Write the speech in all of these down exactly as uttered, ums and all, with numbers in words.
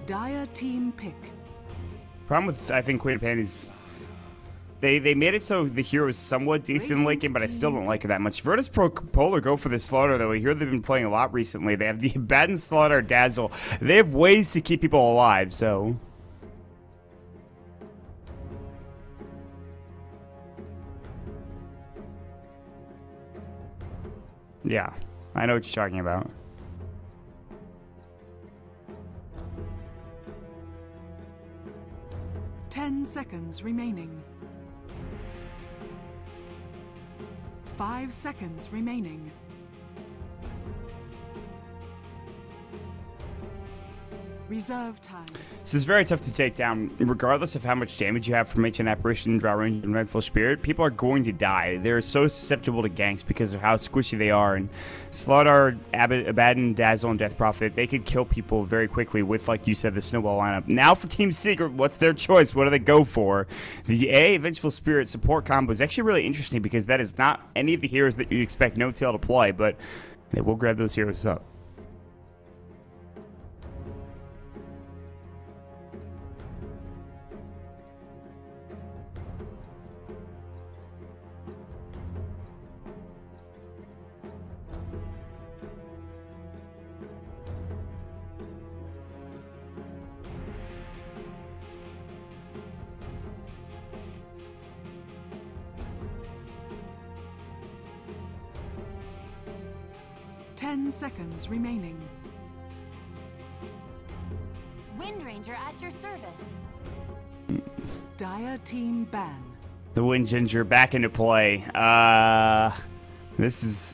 Dire team pick. Problem with, I think, Queen Pan is they they made it so the hero is somewhat decent in late game, but I still don't like it that much. Virtus Pro Polar go for the Slaughter, though. I hear they've been playing a lot recently. They have the Abaddon, Slaughter, Dazzle. They have ways to keep people alive, so... Yeah, I know what you're talking about. Ten seconds remaining. Five seconds remaining. Reserve time. This is very tough to take down. Regardless of how much damage you have from Ancient Apparition, Draw Range, and Vengeful Spirit, people are going to die. They're so susceptible to ganks because of how squishy they are. And Slaughter, Ab Abaddon, Dazzle, and Death Prophet, they could kill people very quickly with, like you said, the snowball lineup. Now for Team Secret, what's their choice? What do they go for? The A, Vengeful Spirit support combo is actually really interesting because that is not any of the heroes that you'd expect No-Tail to play, but they will grab those heroes up. Ten seconds remaining. Wind Ranger at your service. Dire team ban. The Wind Ginger back into play. Uh, this is...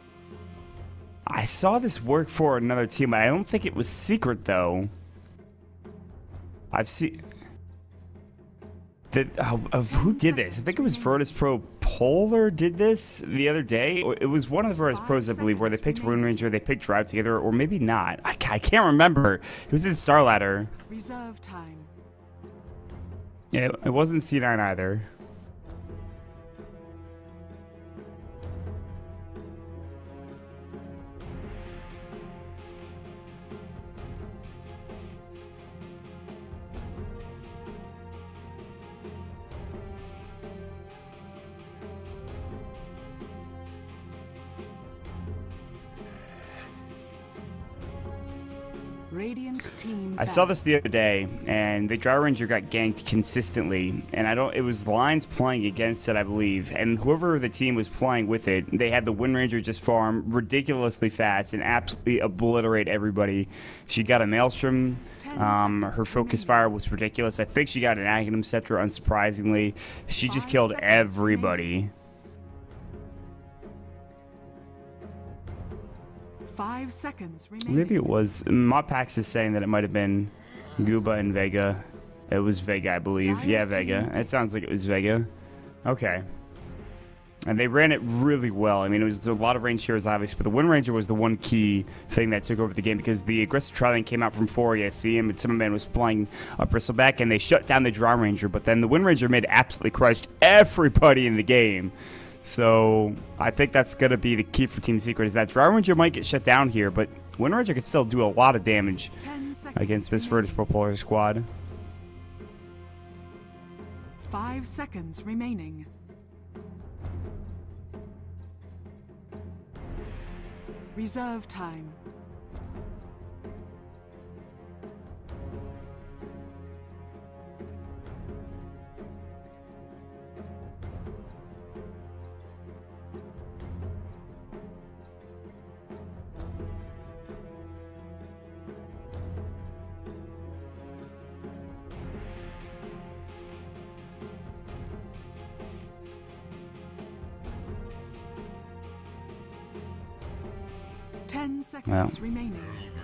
I saw this work for another team. I don't think it was Secret, though. I've seen... The, of, of who did this? I think it was Virtus Pro Polar did this the other day. It was one of the Virtus Pros, I believe, where they picked Rune Ranger, they picked Drive together, or maybe not. I, I can't remember. It was in Star Ladder. Reserve time. Yeah, it wasn't C nine either. Radiant team. I saw this the other day, and the Dry Ranger got ganked consistently, and I don't. It was Lines playing against it, I believe, and whoever the team was playing with it, they had the Wind Ranger just farm ridiculously fast and absolutely obliterate everybody. She got a Maelstrom. Um, her Focus Fire was ridiculous. I think she got an Aghanim Scepter, unsurprisingly. She just killed everybody. Five seconds remaining. Maybe it was. Modpax is saying that it might have been Gooba and Vega. It was Vega, I believe. Yeah, Vega. It sounds like it was Vega. Okay. And they ran it really well. I mean, it was a lot of range heroes, obviously, but the Wind Ranger was the one key thing that took over the game because the aggressive Trilane came out from four E S C, and Timmerman was flying a Bristleback, and they shut down the Draw Ranger, but then the Wind Ranger made absolutely crushed everybody in the game. So I think that's going to be the key for Team Secret, is that Draw Ranger might get shut down here, but Wind Ranger can still do a lot of damage against this Virtus Pro Polar squad. Five seconds remaining. Reserve time. Ten seconds Well. remaining.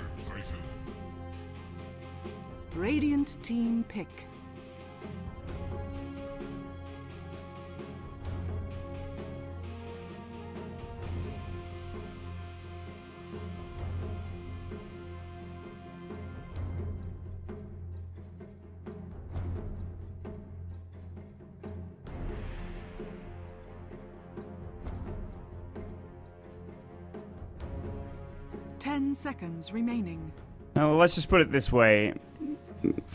Radiant team pick. Ten seconds remaining. Now, let's just put it this way.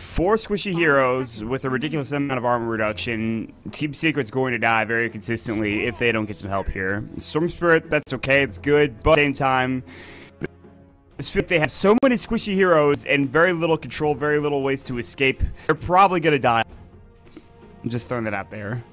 four squishy heroes with a ridiculous amount of armor reduction. Team Secret's going to die very consistently if they don't get some help here. Storm Spirit, that's okay, it's good, but at the same time, they have so many squishy heroes and very little control, very little ways to escape. They're probably going to die. I'm just throwing that out there.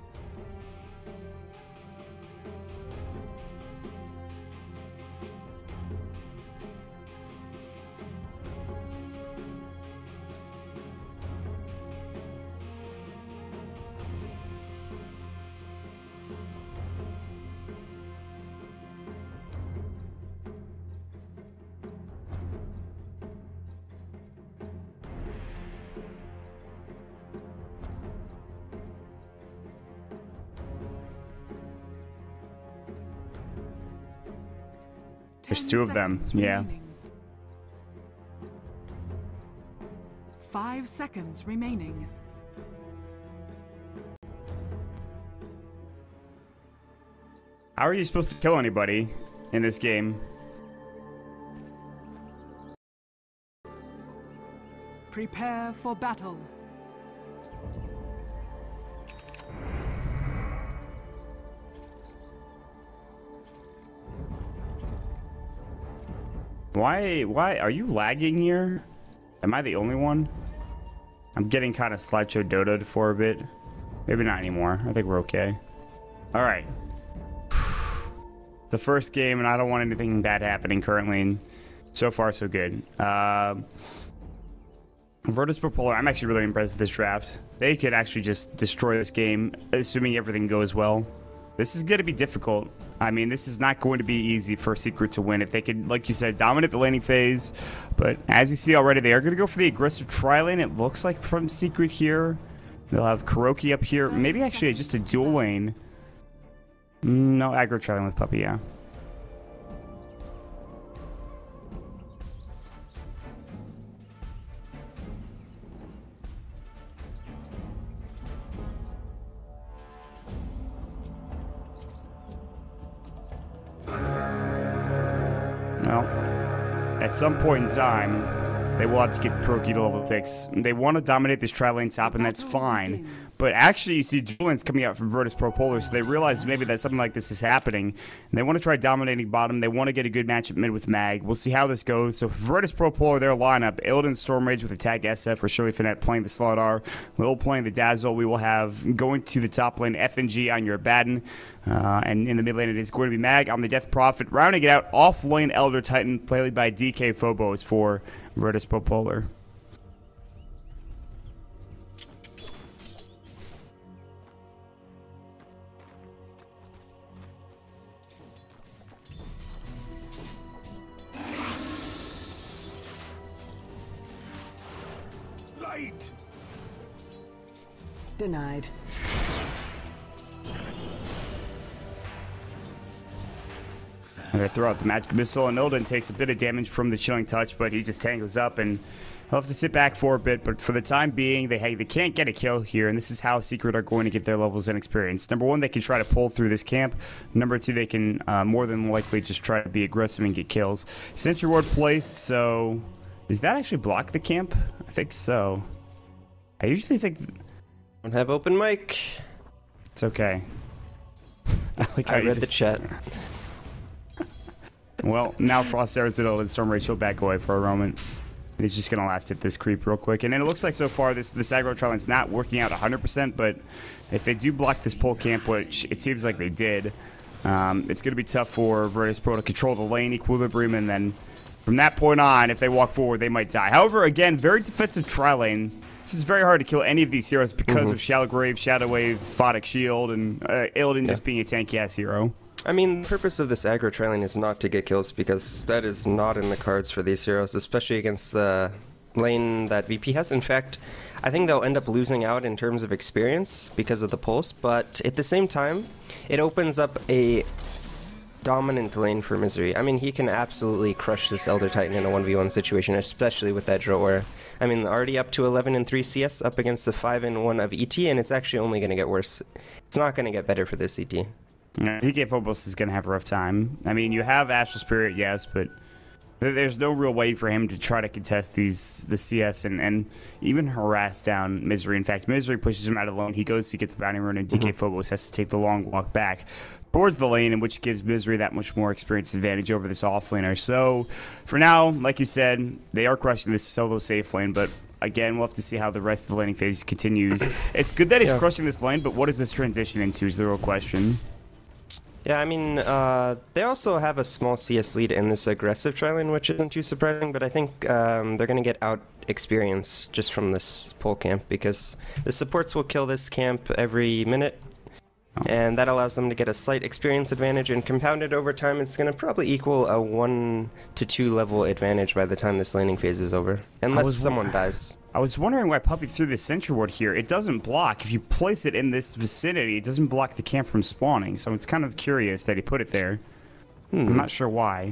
There's two of them, yeah. Five seconds remaining. How are you supposed to kill anybody in this game? Prepare for battle. Why, why, are you lagging here? Am I the only one? I'm getting kind of slideshow Dota'd for a bit. Maybe not anymore. I think we're okay. All right. The first game, and I don't want anything bad happening currently. And so far, so good. Uh, Virtus Pro Polar, I'm actually really impressed with this draft. They could actually just destroy this game, assuming everything goes well. This is going to be difficult. I mean, this is not going to be easy for Secret to win if they can, like you said, dominate the laning phase. But as you see already, they are going to go for the aggressive tri-lane, it looks like, from Secret here. They'll have Kuroki up here. Maybe actually just a dual lane. No, aggro tri-lane with Puppey, yeah. Well, at some point in time, they will have to get the Kuroki to level six. They want to dominate this tri-lane top, and that's fine. But actually, you see dual lanes coming out from Virtus Pro Polar, so they realize maybe that something like this is happening. And they want to try dominating bottom. They want to get a good matchup mid with Mag. We'll see how this goes. So for Virtus Pro Polar, their lineup, Illidan Stormrage with attack S F for Shirley Finette playing the Slardar. Lil playing the Dazzle. We will have going to the top lane F N G on your Abaddon. Uh, and in the mid lane, it is going to be Mag on the Death Prophet. Rounding it out, off lane Elder Titan, played by D K Phobos for Virtus Pro Polar. Light. Denied. And they throw out the Magic Missile, and Illidan takes a bit of damage from the Chilling Touch, but he just tangles up, and he'll have to sit back for a bit. But for the time being, they they can't get a kill here, and this is how Secret are going to get their levels and experience. Number one, they can try to pull through this camp. Number two, they can uh, more than likely just try to be aggressive and get kills. Sentry Ward placed, so does that actually block the camp? I think so. I usually think... Don't have open mic. It's okay. I, like I read just... the chat. Well, now Frost Arizidal and Storm Rachel back away for a moment. And he's just going to last hit this creep real quick. And then it looks like so far this, this aggro tri-lane's not working out one hundred percent, but if they do block this pull camp, which it seems like they did, um, it's going to be tough for Virtus Pro to control the lane equilibrium, and then from that point on, if they walk forward, they might die. However, again, very defensive tri-lane. This is very hard to kill any of these heroes because mm-hmm. of Shallow Grave, Shadow Wave, Photic Shield, and uh, Illidan yeah. just being a tanky-ass hero. I mean, the purpose of this aggro tri-lane is not to get kills, because that is not in the cards for these heroes, especially against the lane that V P has. In fact, I think they'll end up losing out in terms of experience because of the pulse, but at the same time, it opens up a dominant lane for Misery. I mean, he can absolutely crush this Elder Titan in a one v one situation, especially with that Dro Aura. I mean, already up to eleven and three C S, up against the five and one of E T, and it's actually only going to get worse. It's not going to get better for this E T. Yeah, D K Phobos is going to have a rough time. I mean, you have Astral Spirit, yes, but There's no real way for him to try to contest these the C S and, and even harass down Misery. In fact, Misery pushes him out of the lane. He goes to get the bounty rune, and D K mm-hmm. Phobos has to take the long walk back towards the lane, in which gives Misery that much more experience advantage over this offlaner. So, for now, like you said, they are crushing this solo safe lane, but again, we'll have to see how the rest of the laning phase continues. It's good that he's yeah. crushing this lane, but what does this transition into is the real question. Yeah, I mean, uh, they also have a small C S lead in this aggressive tri lane, which isn't too surprising, but I think um, they're going to get out experience just from this pole camp, because the supports will kill this camp every minute, oh. and that allows them to get a slight experience advantage, and compounded over time, it's going to probably equal a one to two level advantage by the time this laning phase is over, unless someone dies. I was wondering why Puppey threw this Sentry Ward here. It doesn't block. If you place it in this vicinity, it doesn't block the camp from spawning. So it's kind of curious that he put it there. Hmm. I'm not sure why.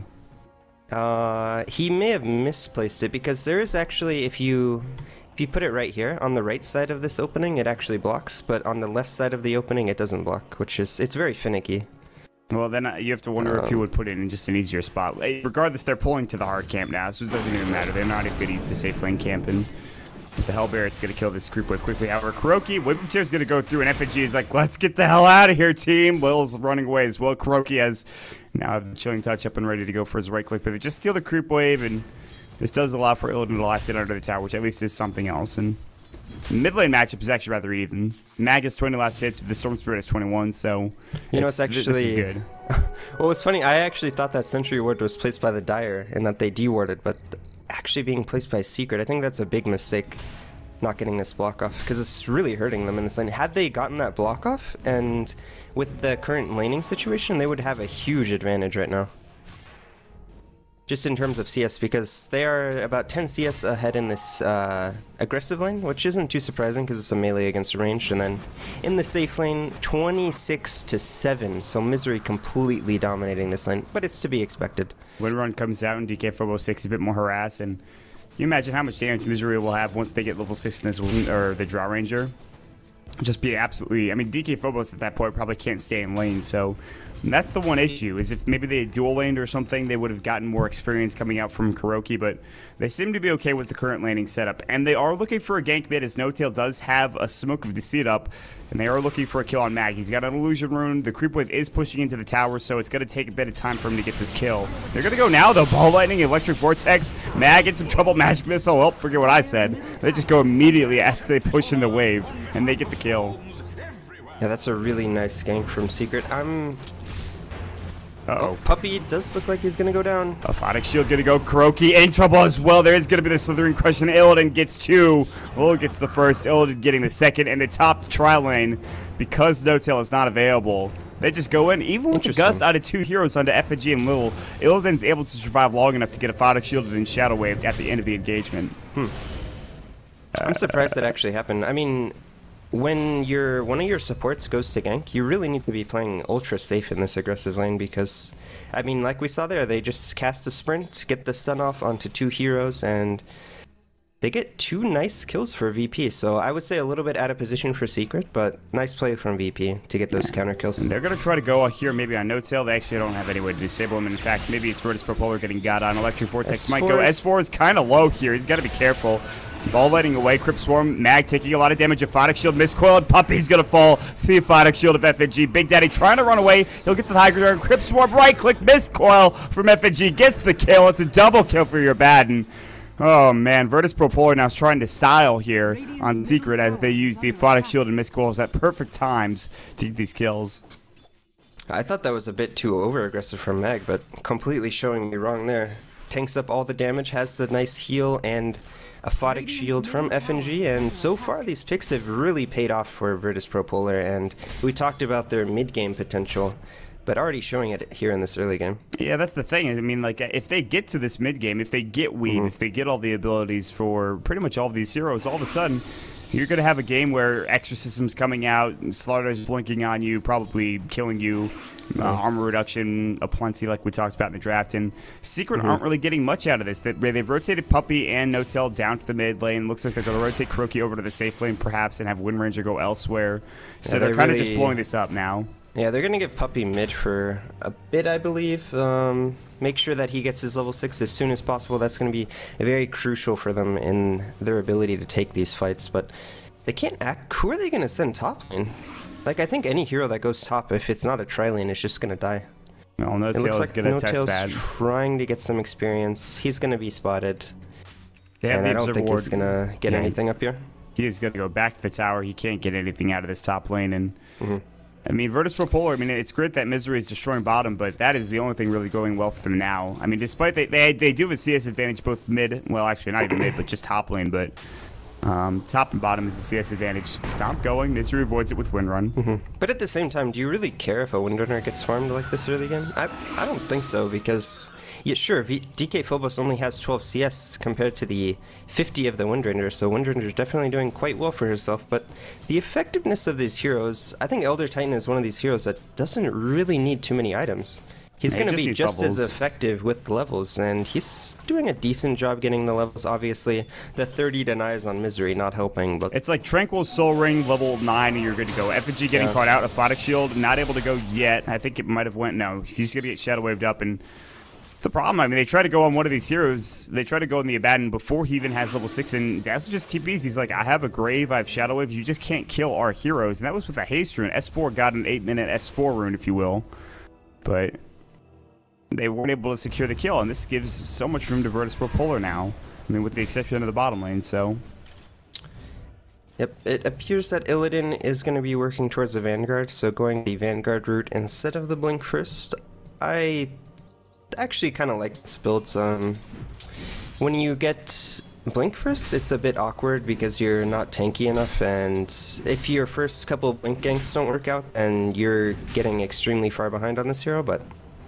Uh, he may have misplaced it, because there is actually, if you if you put it right here on the right side of this opening, it actually blocks. But on the left side of the opening, it doesn't block, which is it's very finicky. Well, then uh, you have to wonder um, if you would put it in just an easier spot. Regardless, they're pulling to the hard camp now, so it doesn't even matter. They're not even used to safe lane camping. With the Hellbear, it's going to kill this creep wave quickly. However, Kuroky, Wave of Tears is going to go through, and F N G is like, let's get the hell out of here, team. Lil's running away as well. Kuroky has now the Chilling Touch up and ready to go for his right click, but they just steal the creep wave, and this does allow for Illidan to last it under the tower, which at least is something else. And the mid lane matchup is actually rather even. Mag has twenty last hits, the Storm Spirit has twenty-one, so you know, it's actually this is good. Well, it's funny. I actually thought that Sentry Ward was placed by the Dire and that they dewarded, but actually being placed by Secret, I think that's a big mistake, not getting this block off, because it's really hurting them in this lane. Had they gotten that block off, and with the current laning situation, they would have a huge advantage right now. Just in terms of C S, because they are about ten C S ahead in this uh, aggressive lane, which isn't too surprising because it's a melee against ranged, and then in the safe lane, twenty-six to seven, so Misery completely dominating this lane, but it's to be expected. Windrun comes out, and D K Phobos takes a bit more harass, and you imagine how much damage Misery will have once they get level six in this wound, or the Draw Ranger. Just be absolutely, I mean, D K Phobos at that point probably can't stay in lane, so that's the one issue, is if maybe they had dual laned or something, they would have gotten more experience coming out from Kuroky, but they seem to be okay with the current laning setup, and they are looking for a gank mid, as No-Tail does have a Smoke of Deceit up, and they are looking for a kill on Mag. He's got an Illusion Rune, the creep wave is pushing into the tower, so it's going to take a bit of time for him to get this kill. They're going to go now, though. Ball Lightning, Electric Vortex, Mag in some trouble, Magic Missile, well, forget what I said. They just go immediately as they push in the wave, and they get the kill. Yeah, that's a really nice gank from Secret. I'm... Uh-oh. Oh, Puppey does look like he's going to go down. Aphotic Shield going to go. Kuroky in trouble as well. There is going to be the Slithering Crush, and Illidan gets two. Lil gets the first. Illidan getting the second. And the top tri lane, because No-Tail is not available, they just go in. Even with the Gust out of two heroes onto F N G and Lil, Illidan's able to survive long enough to get Aphotic Shielded and Shadow Waved at the end of the engagement. Hmm. I'm surprised that actually happened. I mean, when your one of your supports goes to gank, you really need to be playing ultra safe in this aggressive lane, because, I mean, like we saw there, they just cast a sprint, get the stun off onto two heroes, and they get two nice kills for V P. So I would say a little bit out of position for Secret, but nice play from V P to get those counter kills. And they're going to try to go here maybe on No-Tail. They actually don't have any way to disable him. In fact, maybe it's Virtus Propolar getting got on. Electric Vortex might go. S four is kind of low here. He's got to be careful. Ball letting away, Crypt Swarm, Mag taking a lot of damage, Aphotic Shield, Miscoiled, Puppey's gonna fall to the Aphotic Shield of F N G, Big Daddy trying to run away, he'll get to the high ground, Crypt Swarm, right click, Miscoil from F N G, gets the kill, it's a double kill for your Baden. Oh man, Virtus Propolar now is trying to style here on Secret as they use the Aphotic Shield and Miscoils at perfect times to get these kills. I thought that was a bit too over-aggressive from Mag, but completely showing me wrong there. Tanks up all the damage, has the nice heal, and Aphotic Shield from F N G, and so far these picks have really paid off for Virtus Propolar, and we talked about their mid-game potential, but already showing it here in this early game. Yeah, that's the thing. I mean, like, if they get to this mid-game, if they get Weed, mm-hmm. if they get all the abilities for pretty much all of these heroes, all of a sudden, you're going to have a game where Exorcism's coming out, and Slaughter's blinking on you, probably killing you, uh, armor reduction aplenty like we talked about in the draft, and Secret mm-hmm. aren't really getting much out of this. They, they've rotated Puppey and No-Tail down to the mid lane. Looks like they're going to rotate Kuroky over to the safe lane perhaps and have Wind Ranger go elsewhere. So yeah, they're kind of really... just blowing this up now. Yeah, they're gonna give Puppey mid for a bit, I believe. Um, make sure that he gets his level six as soon as possible. That's gonna be very crucial for them in their ability to take these fights. But they can't act. Who are they gonna send top lane? Like, I think any hero that goes top, if it's not a tri lane, is just gonna die. No, No It Tail looks is like gonna No test Tail's that. trying to get some experience. He's gonna be spotted, They have and the I don't think observer he's ward. gonna get Yeah. anything up here. He is gonna go back to the tower. He can't get anything out of this top lane, and Mm-hmm. I mean, Virtus Pro Polar, I mean, it's great that Misery is destroying bottom, but that is the only thing really going well for them now. I mean, despite they they, they do have a C S advantage both mid, well, actually not even mid, but just top lane, but um, top and bottom is a C S advantage. Stomp going, Misery avoids it with Windrun. Mm-hmm. But at the same time, do you really care if a Windrunner gets farmed like this early game? I, I don't think so, because, yeah, sure, v D K Phobos only has twelve C S compared to the fifty of the Windranger, so Windrunner's definitely doing quite well for herself, but the effectiveness of these heroes, I think Elder Titan is one of these heroes that doesn't really need too many items. He's Yeah, he going to just be needs just levels. as effective with the levels, and he's doing a decent job getting the levels. Obviously, the thirty denies on Misery not helping, but It's like Tranquil Soul Ring, level nine, and you're good to go. Effigy getting Yeah. caught out, Aphotic Shield, not able to go yet. I think it might have went, no, he's going to get Shadow Waved up, and the problem, I mean, they try to go on one of these heroes, they try to go on the Abaddon before he even has level six, and Dazzle just T Ps. He's like, I have a Grave, I have Shadow Wave, you just can't kill our heroes, and that was with a haste rune. S four got an eight minute S four rune, if you will, but they weren't able to secure the kill, and this gives so much room to Virtus Pro Polar now. I mean, with the exception of the bottom lane, so... Yep, it appears that Illidan is going to be working towards the Vanguard, so going the Vanguard route instead of the Blink first. I actually kind of like this build. Um, when you get Blink first, it's a bit awkward because you're not tanky enough, and if your first couple of Blink ganks don't work out, and you're getting extremely far behind on this hero, but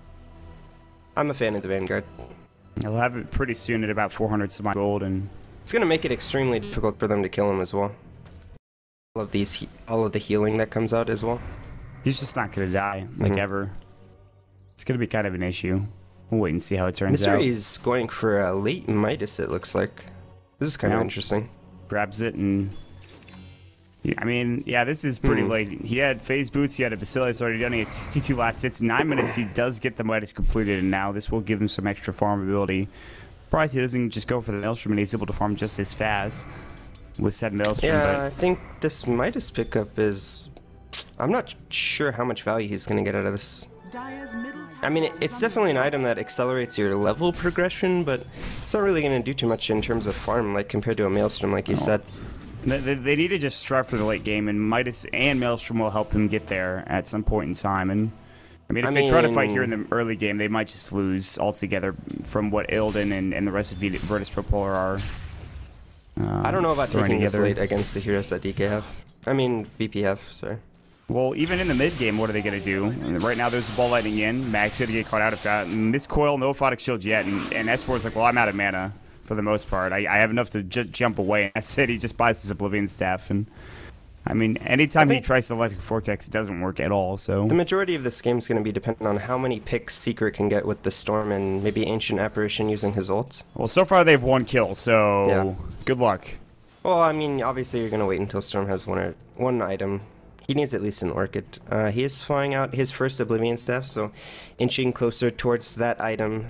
I'm a fan of the Vanguard. He'll have it pretty soon at about four hundred some gold, and It's going to make it extremely difficult for them to kill him as well. All of these, he all of the healing that comes out as well. he's just not going to die, like Mhm. ever. It's going to be kind of an issue. We'll wait and see how it turns out. Misery is going for a late Midas, it looks like. This is kind Yeah. of interesting. Grabs it, and... Yeah, I mean, yeah, this is pretty Hmm. late. He had phase boots, he had a Basilius already done, he had sixty-two last hits. Nine minutes, he does get the Midas completed, and now this will give him some extra farm ability. Surprised he doesn't just go for the Maelstrom, and he's able to farm just as fast with said Maelstrom, Yeah, I think this Midas pickup is... I'm not sure how much value he's going to get out of this. Dire's middle tower I mean, it, is it's under definitely an attack. item that accelerates your level progression, but it's not really going to do too much in terms of farm, like compared to a Maelstrom, like you No. said. They, they, they need to just strive for the late game, and Midas and Maelstrom will help him get there at some point in time. And I mean, if I they try to fight here in mean- the early game, they might just lose altogether from what Illidan and, and the rest of V- Virtus Pro Polar are. Um, I don't know about throwing taking this together. late against the heroes that D K have. I mean, V P have, sorry. Well, even in the mid game, what are they going to do? And right now, there's a ball lightning in. Mag's going to get caught out of that. Miscoil, no Aphotic Shield yet. And, and S four is like, well, I'm out of mana for the most part. I, I have enough to ju jump away. And that's it. He just buys his Oblivion Staff. And I mean, anytime I he think- tries to Electric Vortex, it doesn't work at all. So The majority of this game is going to be dependent on how many picks Secret can get with the Storm and maybe Ancient Apparition using his ult. Well, so far they've one kill, so Yeah. good luck. Well, I mean, obviously you're going to wait until Storm has one or one item. He needs at least an Orchid. Uh, he is flying out his first Oblivion Staff, so inching closer towards that item.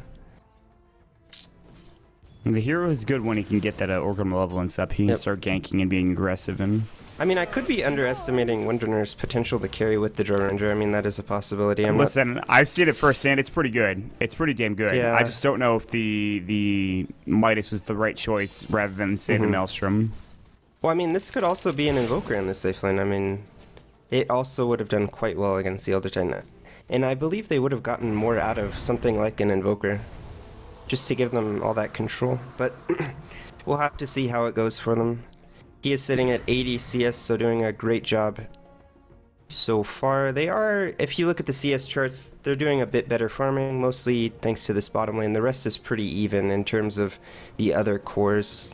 The hero is good when he can get that uh, Organ level and stuff. He can Yep. start ganking and being aggressive. And I mean, I could be underestimating Windrunner's potential to carry with the Drone Ranger. I mean, that is a possibility. I'm not- listen, I've seen it firsthand. It's pretty good. It's pretty damn good. Yeah. I just don't know if the the Midas was the right choice rather than say the Mhm. Maelstrom. Well, I mean, this could also be an Invoker in the safe lane. I mean, it also would have done quite well against the Elder Titan. And I believe they would have gotten more out of something like an Invoker, just to give them all that control. But we'll have to see how it goes for them. He is sitting at eighty C S, so doing a great job so far. They are, if you look at the C S charts, they're doing a bit better farming, mostly thanks to this bottom lane. The rest is pretty even in terms of the other cores.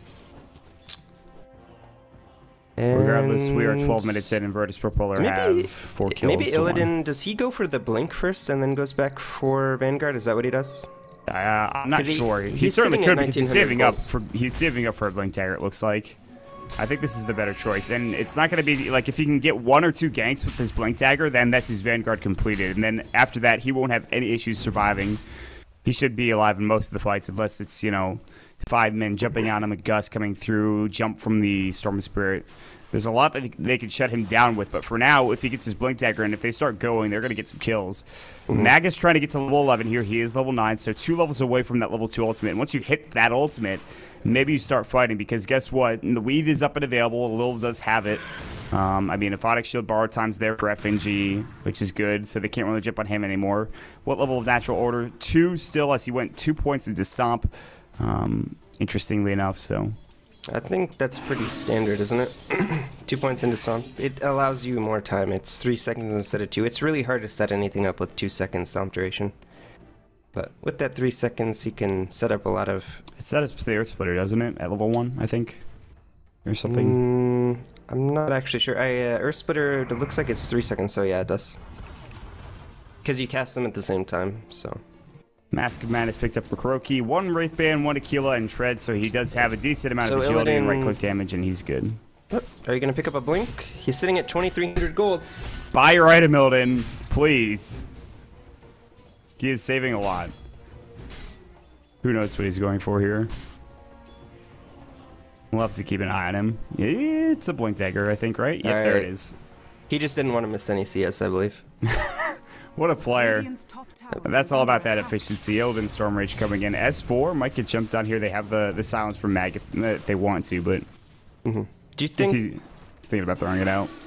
Regardless, we are twelve And minutes in, and Virtus Pro Polar Maybe- have four kills. Maybe to one. Illidan, does he go for the Blink first and then goes back for Vanguard? Is that what he does? Uh, I'm not 'Cause he- sure. He, he's certainly sitting at could because he's nineteen hundred saving up gold. for he's saving up for a Blink Dagger. It looks like. I think this is the better choice, and it's not going to be like if he can get one or two ganks with his Blink Dagger, then that's his Vanguard completed, and then after that he won't have any issues surviving. He should be alive in most of the fights, unless it's, you know, five men jumping on him, a gust coming through, jump from the Storm Spirit. There's a lot that they can shut him down with, but for now, if he gets his Blink Dagger and if they start going, they're going to get some kills. Mm-hmm. Mag is trying to get to level eleven here. He is level nine, so two levels away from that level two ultimate. And once you hit that ultimate, maybe you start fighting, because guess what? The weave is up and available. Lil does have it. Um, I mean, Aphotic Shield borrowed time's there for F N G, which is good, so they can't really jump on him anymore. What level of Natural Order? Two still, as he went two points into Stomp, um, interestingly enough, so... I think that's pretty standard, isn't it? Two points into Stomp. It allows you more time. It's three seconds instead of two. It's really hard to set anything up with two seconds Stomp duration. But with that three seconds, you can set up a lot of... It set up the Earth Splitter, doesn't it? At level one, I think? Or something? Mm, I'm not actually sure. I, uh, Earth Splitter, it looks like it's three seconds, so yeah, it does. Because you cast them at the same time, so... Mask of Madness picked up for Kuroki. One Wraithband, one Aquila, and Tread, so he does have a decent amount so of agility Illidan... and right-click damage, and he's good. Oh, are you going to pick up a Blink? He's sitting at twenty-three hundred golds. Buy your item, Illidan, please. He is saving a lot. Who knows what he's going for here? We'll have to keep an eye on him. It's a Blink Dagger, I think, right? Yep, right. There it is. He just didn't want to miss any C S, I believe. What a player. That's all about that efficiency. Illidan Storm Rage coming in. S four might get jumped on here. They have the, the silence from Mag if, if they want to, but... Mm-hmm. Do you think... He's thinking about throwing it out.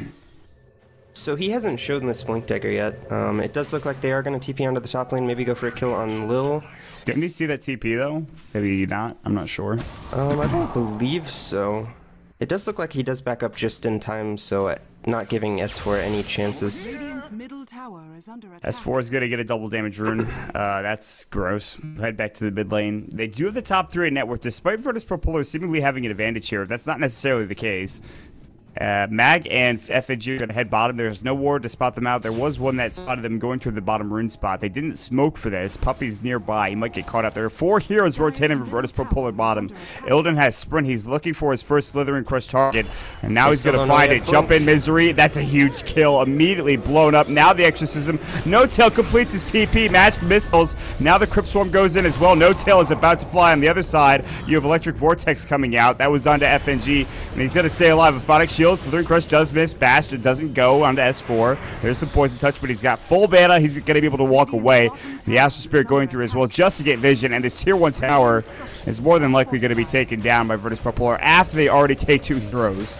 So he hasn't shown this Blink Dagger yet. Um, it does look like they are going to T P onto the top lane, maybe go for a kill on Lil. Didn't he see that T P, though? Maybe not. I'm not sure. Um, I don't believe so. It does look like he does back up just in time, so uh, not giving S four any chances. Middle tower is under attack. S four is going to get a double damage rune. Uh, that's gross. Head back to the mid lane. They do have the top three in net worth, despite Virtus Pro Polar seemingly having an advantage here. That's not necessarily the case. Uh, Mag and F N G are going to head bottom. There's no ward to spot them out. There was one that spotted them going to the bottom rune spot. They didn't smoke for this. Puppy's nearby. He might get caught out there. Four heroes rotating for Virtus Pro Polar bottom. Illidan has sprint. He's looking for his first Slithering Crush target. And now he's going to find it. Jump in Misery. That's a huge kill. Immediately blown up. Now the Exorcism. No Tail completes his T P. Magic Missiles. Now the Crypt Swarm goes in as well. No Tail is about to fly. On the other side, you have Electric Vortex coming out. That was onto F N G. And he's going to stay alive. Aphotic Shield. Slithering Crush does miss. Bashed. It doesn't go onto S four. There's the Poison Touch, but he's got full mana. He's going to be able to walk away. The Astral Spirit going through as well just to get vision. And this tier one tower is more than likely going to be taken down by Virtus Pro Polar after they already take two heroes.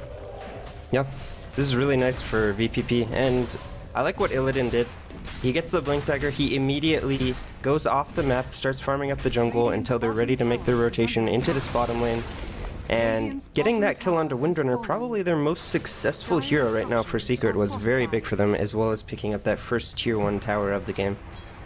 Yep. This is really nice for V P P. And I like what Illidan did. He gets the Blink Dagger. He immediately goes off the map, starts farming up the jungle until they're ready to make their rotation into this bottom lane. And getting that kill onto Windrunner, probably their most successful hero right now for Secret, was very big for them, as well as picking up that first tier one tower of the game.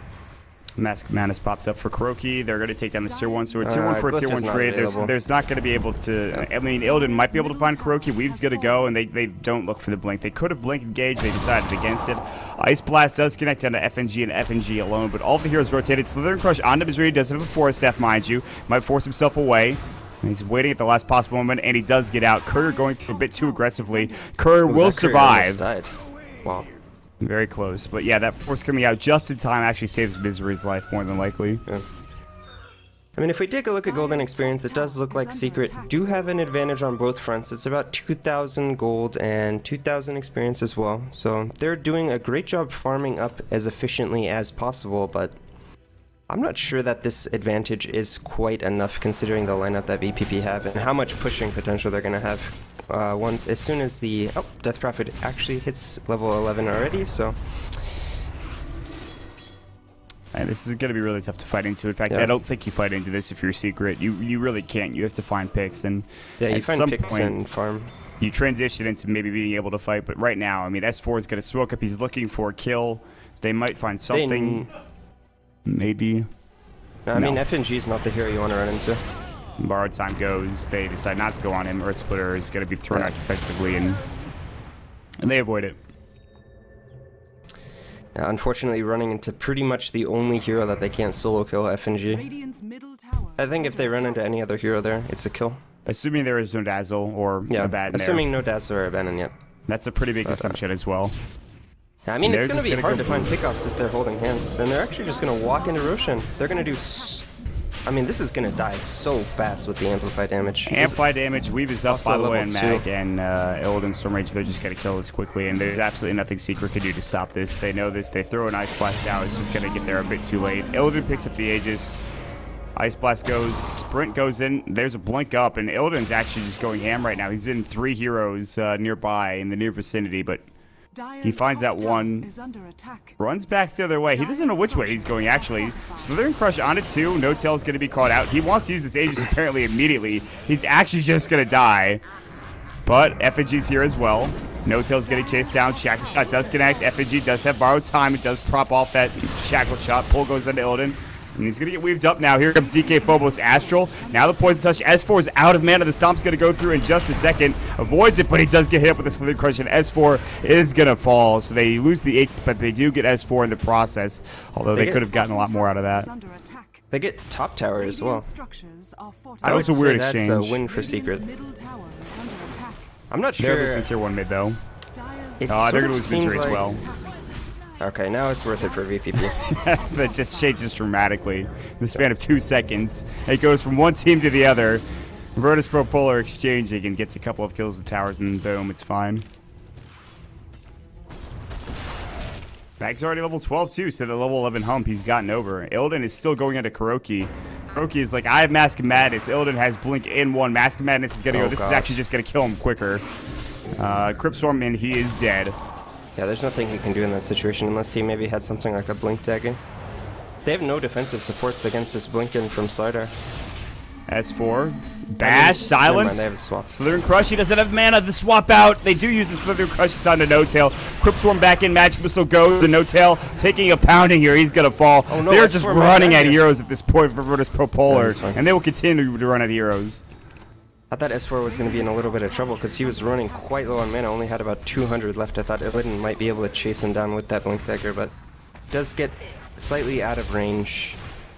Mask of Madness pops up for Kuroki. They're going to take down this tier one, so a tier Uh, one for a Glyph tier is one not trade. There's, available. there's not going to be able to... I mean, Illidan might be able to find Kuroki. Weave's going to go, and they, they don't look for the blink. They could have blink engaged. They decided against it. Ice Blast does connect down to F N G and F N G alone, but all the heroes rotated. Slithering Crush onto Misery. Doesn't have a Forest Staff, mind you. Might force himself away. And he's waiting at the last possible moment, and he does get out. Courier going through a bit too aggressively. Courier Ooh, will that Courier almost survive. died. Wow. Very close. But yeah, that force coming out just in time actually saves Misery's life more than likely. Yeah. I mean, if we take a look at Golden Experience, it does look like Secret do have an advantage on both fronts. It's about two thousand gold and two thousand experience as well. So they're doing a great job farming up as efficiently as possible, but I'm not sure that this advantage is quite enough considering the lineup that V P P have and how much pushing potential they're going to have uh, once as soon as the oh, Death Prophet actually hits level eleven already, so... And this is going to be really tough to fight into. In fact, Yeah. I don't think you fight into this if you're Secret. You you really can't. You have to find picks, and Yeah, you at find some picks point, and farm. you transition into maybe being able to fight. But right now, I mean, S four is going to smoke up. He's looking for a kill. They might find something. They, maybe. no, I mean, No. F N G is not the hero you want to run into. Borrowed time goes. They decide not to go on him. Earth Splitter is going to be thrown out defensively, and, and they avoid it. Uh, unfortunately, running into pretty much the only hero that they can't solo kill, F N G. Radiant's middle tower I think if they run into any other hero there, it's a kill. Assuming there is no Dazzle or Yeah, a bad assuming no Dazzle or Abaddon yet. That's a pretty big But, uh, assumption as well. I mean, They're it's going to just be gonna hard go to find boom. pickoffs if they're holding hands, and they're actually just going to walk into Roshan. They're going to do... S I mean, this is going to die so fast with the Amplify damage. Amplify damage, Weave is up Also by the way, and level Mag two. and uh, Illidan Stormrage, they're just going to kill this quickly, and there's absolutely nothing Secret can do to stop this. They know this, they throw an Ice Blast out, it's just going to get there a bit too late. Illidan picks up the Aegis, Ice Blast goes, Sprint goes in, there's a Blink up, and Illidan's actually just going ham right now. He's in three heroes uh, nearby, in the near vicinity, but Dire's he finds top that tower one, is under attack. runs back the other way. He doesn't know which way he's going, actually. Slithering Crush on it, too. No Tail's going to be caught out. He wants to use this Aegis apparently immediately. He's actually just going to die. But Effigy's here as well. No Tail's getting chased down. Shackle Shot does connect. Effigy does have borrowed time. It does prop off that Shackle Shot. Pull goes into Illidan. And he's going to get weaved up now. Here comes D K Phobos Astral. Now the Poison Touch. S four is out of mana. The Stomp's going to go through in just a second. Avoids it, but he does get hit up with a Slither Crush, and S four is going to fall. So they lose the eight, but they do get S four in the process. Although They they get- could have gotten a lot more out of that. Is under attack. They get top tower as well. Radiant structures are fortified. That I was would a weird say exchange. That's a win for Radiant's Secret. middle tower is under attack. I'm not They're sure. losing tier one mid, though. Dire's It Uh, sort they're of going to lose seems Misery as like- well. Okay, now it's worth it for V P P. That just changes dramatically in the span of two seconds. It goes from one team to the other. Virtus Pro Polar exchanging and gets a couple of kills in towers, and boom, it's fine. Mag's already level twelve too, so the level eleven hump he's gotten over. Illidan is still going into Kuroki. Kuroki is like, I have Mask of Madness. Illidan has Blink in one. Mask of Madness is going to Oh, go. This is gosh. actually just going to kill him quicker. Uh, Crypt Storm, and he is dead. Yeah, there's nothing he can do in that situation unless he maybe had something like a Blink Dagger. They have no defensive supports against this Blinken from Slider. S four. I mean, Bash, never mind, silence. they have a swap. Slithering Crush, he doesn't have mana. The swap out. They do use the Slithering Crush. It's on to No Tail. Crypt Swarm back in. Magic Missile goes to No Tail. Taking a pounding here. He's going to fall. Oh, no, They're S just four running back at here. heroes at this point for Virtus Pro Yeah, Polar. that's fine. And they will continue to run at heroes. I thought S four was going to be in a little bit of trouble because he was running quite low on mana, only had about two hundred left. I thought Illidan might be able to chase him down with that Blink Dagger, but does get slightly out of range.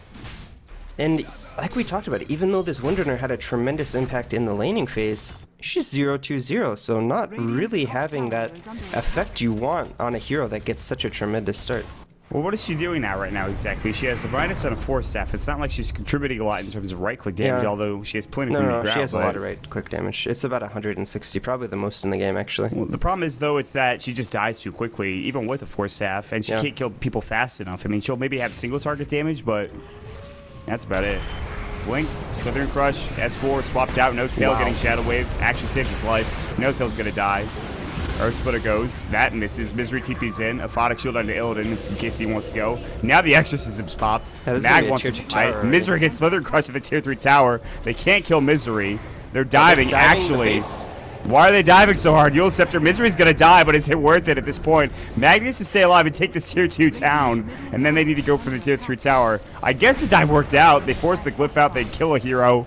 And like we talked about, even though this Windrunner had a tremendous impact in the laning phase, she's zero two zero, so not really having that effect you want on a hero that gets such a tremendous start. Well, what is she doing now right now exactly? She has a minus on a Force Staff. It's not like she's contributing a lot in terms of right-click damage, Yeah. although she has plenty No, of no, community no, she ground, has a but- lot of right click damage. It's about one hundred sixty, probably the most in the game, actually. Well, the problem is, though, it's that she just dies too quickly, even with a Force Staff, and she Yeah. can't kill people fast enough. I mean, she'll maybe have single target damage, but that's about it. Blink, Slithering Crush, S four swaps out, No Tail Wow. getting Shadow Wave, actually saved his life. No Tail's gonna die. Earth Splitter goes, that misses. Misery T P's in, a Aphotic Shield onto Illidan in case he wants to go. Now the Exorcism's popped. Yeah, this is gonna Mag be a wants tier to two tower fight. already. Misery gets Slithering Crush at the tier three tower. They can't kill Misery. They're diving, diving the actually. base. Why are they diving so hard? Yule Scepter, Misery's gonna die, but is it worth it at this point? Mag needs to stay alive and take this tier two town, and then they need to go for the tier three tower. I guess the dive worked out. They forced the glyph out, they kill a hero.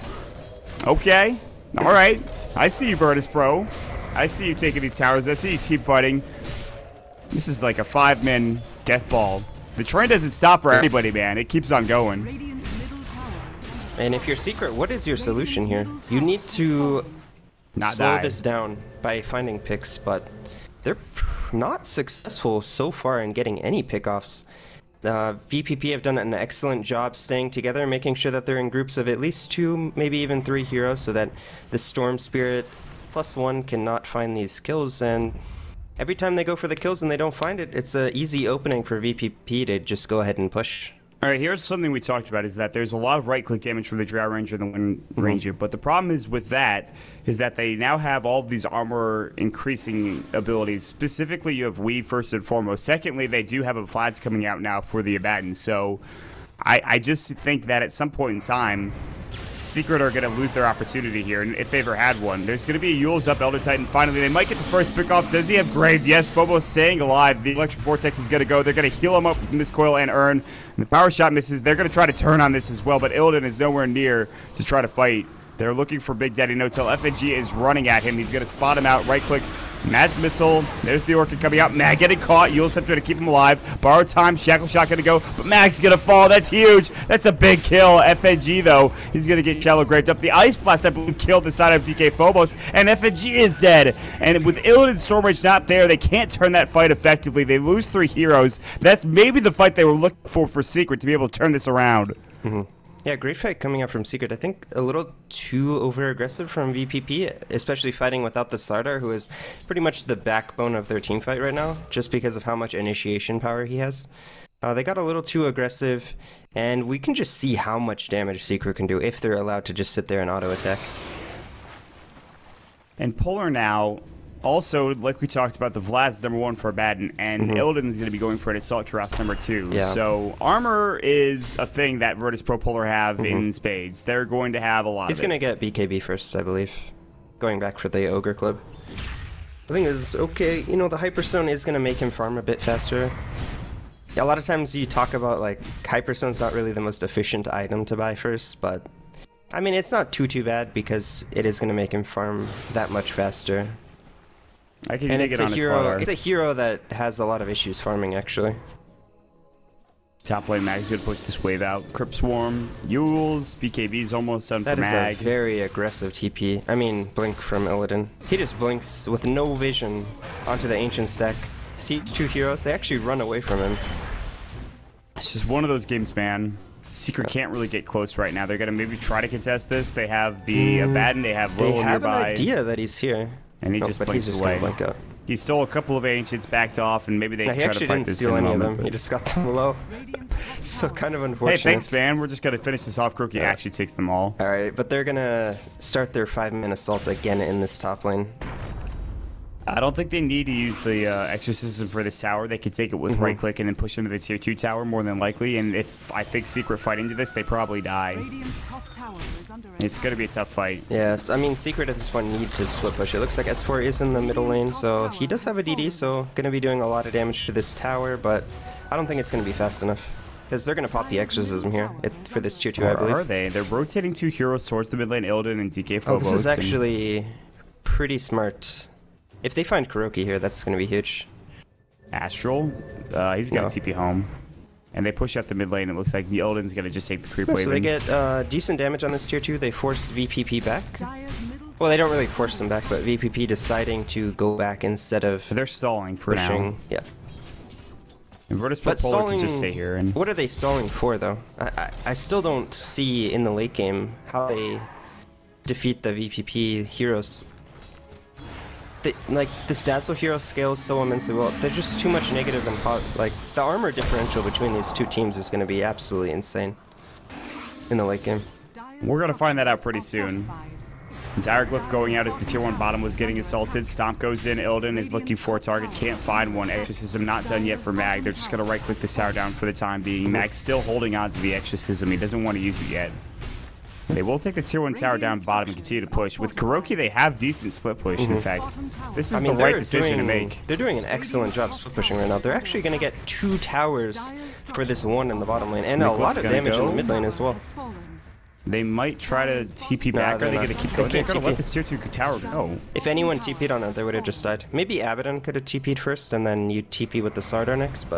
Okay, alright. I see you, Virtus Pro. I see you taking these towers. I see you keep fighting. This is like a five-man death ball. The train doesn't stop for anybody, man. It keeps on going. Radiant's middle tower is under And if you're Secret, what is your solution here? You need to Not slow die. this down by finding picks, but they're not successful so far in getting any pickoffs. Uh, V P P have done an excellent job staying together, making sure that they're in groups of at least two, maybe even three heroes, so that the Storm Spirit plus one cannot find these kills. And every time they go for the kills and they don't find it, it's an easy opening for V P P to just go ahead and push. All right, here's something we talked about, is that there's a lot of right-click damage from the Drow Ranger and the Wind Ranger, but the problem is with that is that they now have all of these armor-increasing abilities. Specifically, you have Weave first and foremost. Secondly, they do have a Floods coming out now for the Abaddon, so I, I just think that at some point in time, Secret are going to lose their opportunity here, and if they ever had one. There's going to be a Yule's up Elder Titan. Finally, they might get the first pick off. Does he have Grave? Yes, Phobos staying alive. The Electric Vortex is going to go. They're going to heal him up with Miss Coil and Urn. And the Power Shot misses. They're going to try to turn on this as well, but Illidan is nowhere near to try to fight. They're looking for Big Daddy No Tail. F N G is running at him. He's going to spot him out. Right click Magic Missile. There's the Orchid coming out. Mag getting caught. Eul Scepter to keep him alive. Borrowed time. Shackle Shot gonna go. But Mag's gonna fall. That's huge. That's a big kill. F N G, though, he's gonna get Shallow Graves up. The Ice Blast, I believe, killed the side of D K Phobos. And F N G is dead. And with Illidan Stormrage not there, they can't turn that fight effectively. They lose three heroes. That's maybe the fight they were looking for for Secret to be able to turn this around. Mm-hmm. Yeah, great fight coming out from Secret. I think a little too over-aggressive from V P P, especially fighting without the Sardar, who is pretty much the backbone of their team fight right now, just because of how much initiation power he has. Uh, they got a little too aggressive, and we can just see how much damage Secret can do if they're allowed to just sit there and auto-attack. And Polar now, also, like we talked about, the Vlad's number one for Abaddon, and mm-hmm. Illidan's going to be going for an Assault Cuirass number two. Yeah. So armor is a thing that Virtus Pro Polar have mm-hmm. in spades. They're going to have a lot He's of it. He's going to get B K B first, I believe. Going back for the Ogre Club. The thing is, okay, you know, the Hyperstone is going to make him farm a bit faster. Yeah, a lot of times you talk about, like, Hyperstone's not really the most efficient item to buy first, but I mean, it's not too, too bad because it is going to make him farm that much faster. I can and make it's it a on hero. A it's a hero that has a lot of issues farming, actually. Top lane Mag's gonna push this wave out. Crypt Swarm, Eul's, B K B's almost done that for is Mag. A very aggressive T P. I mean, blink from Illidan. He just blinks with no vision onto the Ancient stack. See two heroes, they actually run away from him. It's just one of those games, man. Secret yeah. can't really get close right now. They're gonna maybe try to contest this. They have the mm, Abaddon, they have Lil Lil nearby. They have nearby. an idea that he's here. And he oh, just but blinks he's just away. Blink out. He stole a couple of Ancients, backed off, and maybe they no, he try actually to fight didn't this steal in any a of moment. them. He just got them low. So kind of unfortunate. Hey, thanks, man. We're just gonna finish this off. Croaky yeah. actually takes them all. All right, but they're gonna start their five-man assault again in this top lane. I don't think they need to use the uh, exorcism for this tower. They could take it with mm-hmm. right click and then push into the tier two tower more than likely. And if I think Secret fight into this, they probably die. Top tower is under It's going to be a tough fight. Yeah, I mean, Secret at this point need to split push. It looks like S four is in the middle lane, so he does have a D D, so going to be doing a lot of damage to this tower, but I don't think it's going to be fast enough. Because they're going to pop the exorcism here it, for this tier two, or I believe. are they? They're rotating two heroes towards the mid lane, Illidan and D K Phobos. Oh, this is actually pretty smart. If they find Kuroki here, that's going to be huge. Astral, uh, he's got no. a T P home. And they push out the mid lane. It looks like the Illidan's going to just take the creep wave. So they in. get uh, decent damage on this tier two. They force V P P back. Well, they don't really force them back, but V P P deciding to go back instead of They're stalling for pushing. now. Yeah. And Virtus But Pro Polar stalling, can just stay here. And what are they stalling for, though? I, I, I still don't see in the late game how they defeat the V P P heroes. They, like, this Dazzle hero scales so immensely well. There's just too much negative and po like, the armor differential between these two teams is going to be absolutely insane in the late game. We're going to find that out pretty soon. Direglyph going out as the tier one bottom was getting assaulted. Stomp goes in. Illidan is looking for a target. Can't find one. Exorcism not done yet for Mag. They're just going to right-click this tower down for the time being. Mag's still holding on to the Exorcism. He doesn't want to use it yet. They will take the tier one tower down bottom and continue to push. With Kuroki, they have decent split push, mm-hmm. in fact. This is I mean, the right decision doing, to make. They're doing an excellent job split pushing right now. They're actually going to get two towers for this one in the bottom lane, and Nicholas a lot of damage go. in the mid lane as well. They might try to T P back. Nah, Are they not. going to keep They going? They're can't going to T P. let this tier two tower go. If anyone T P'd on it, they would have just died. Maybe Abaddon could have T P'd first, and then you T P with the Sardar next, but...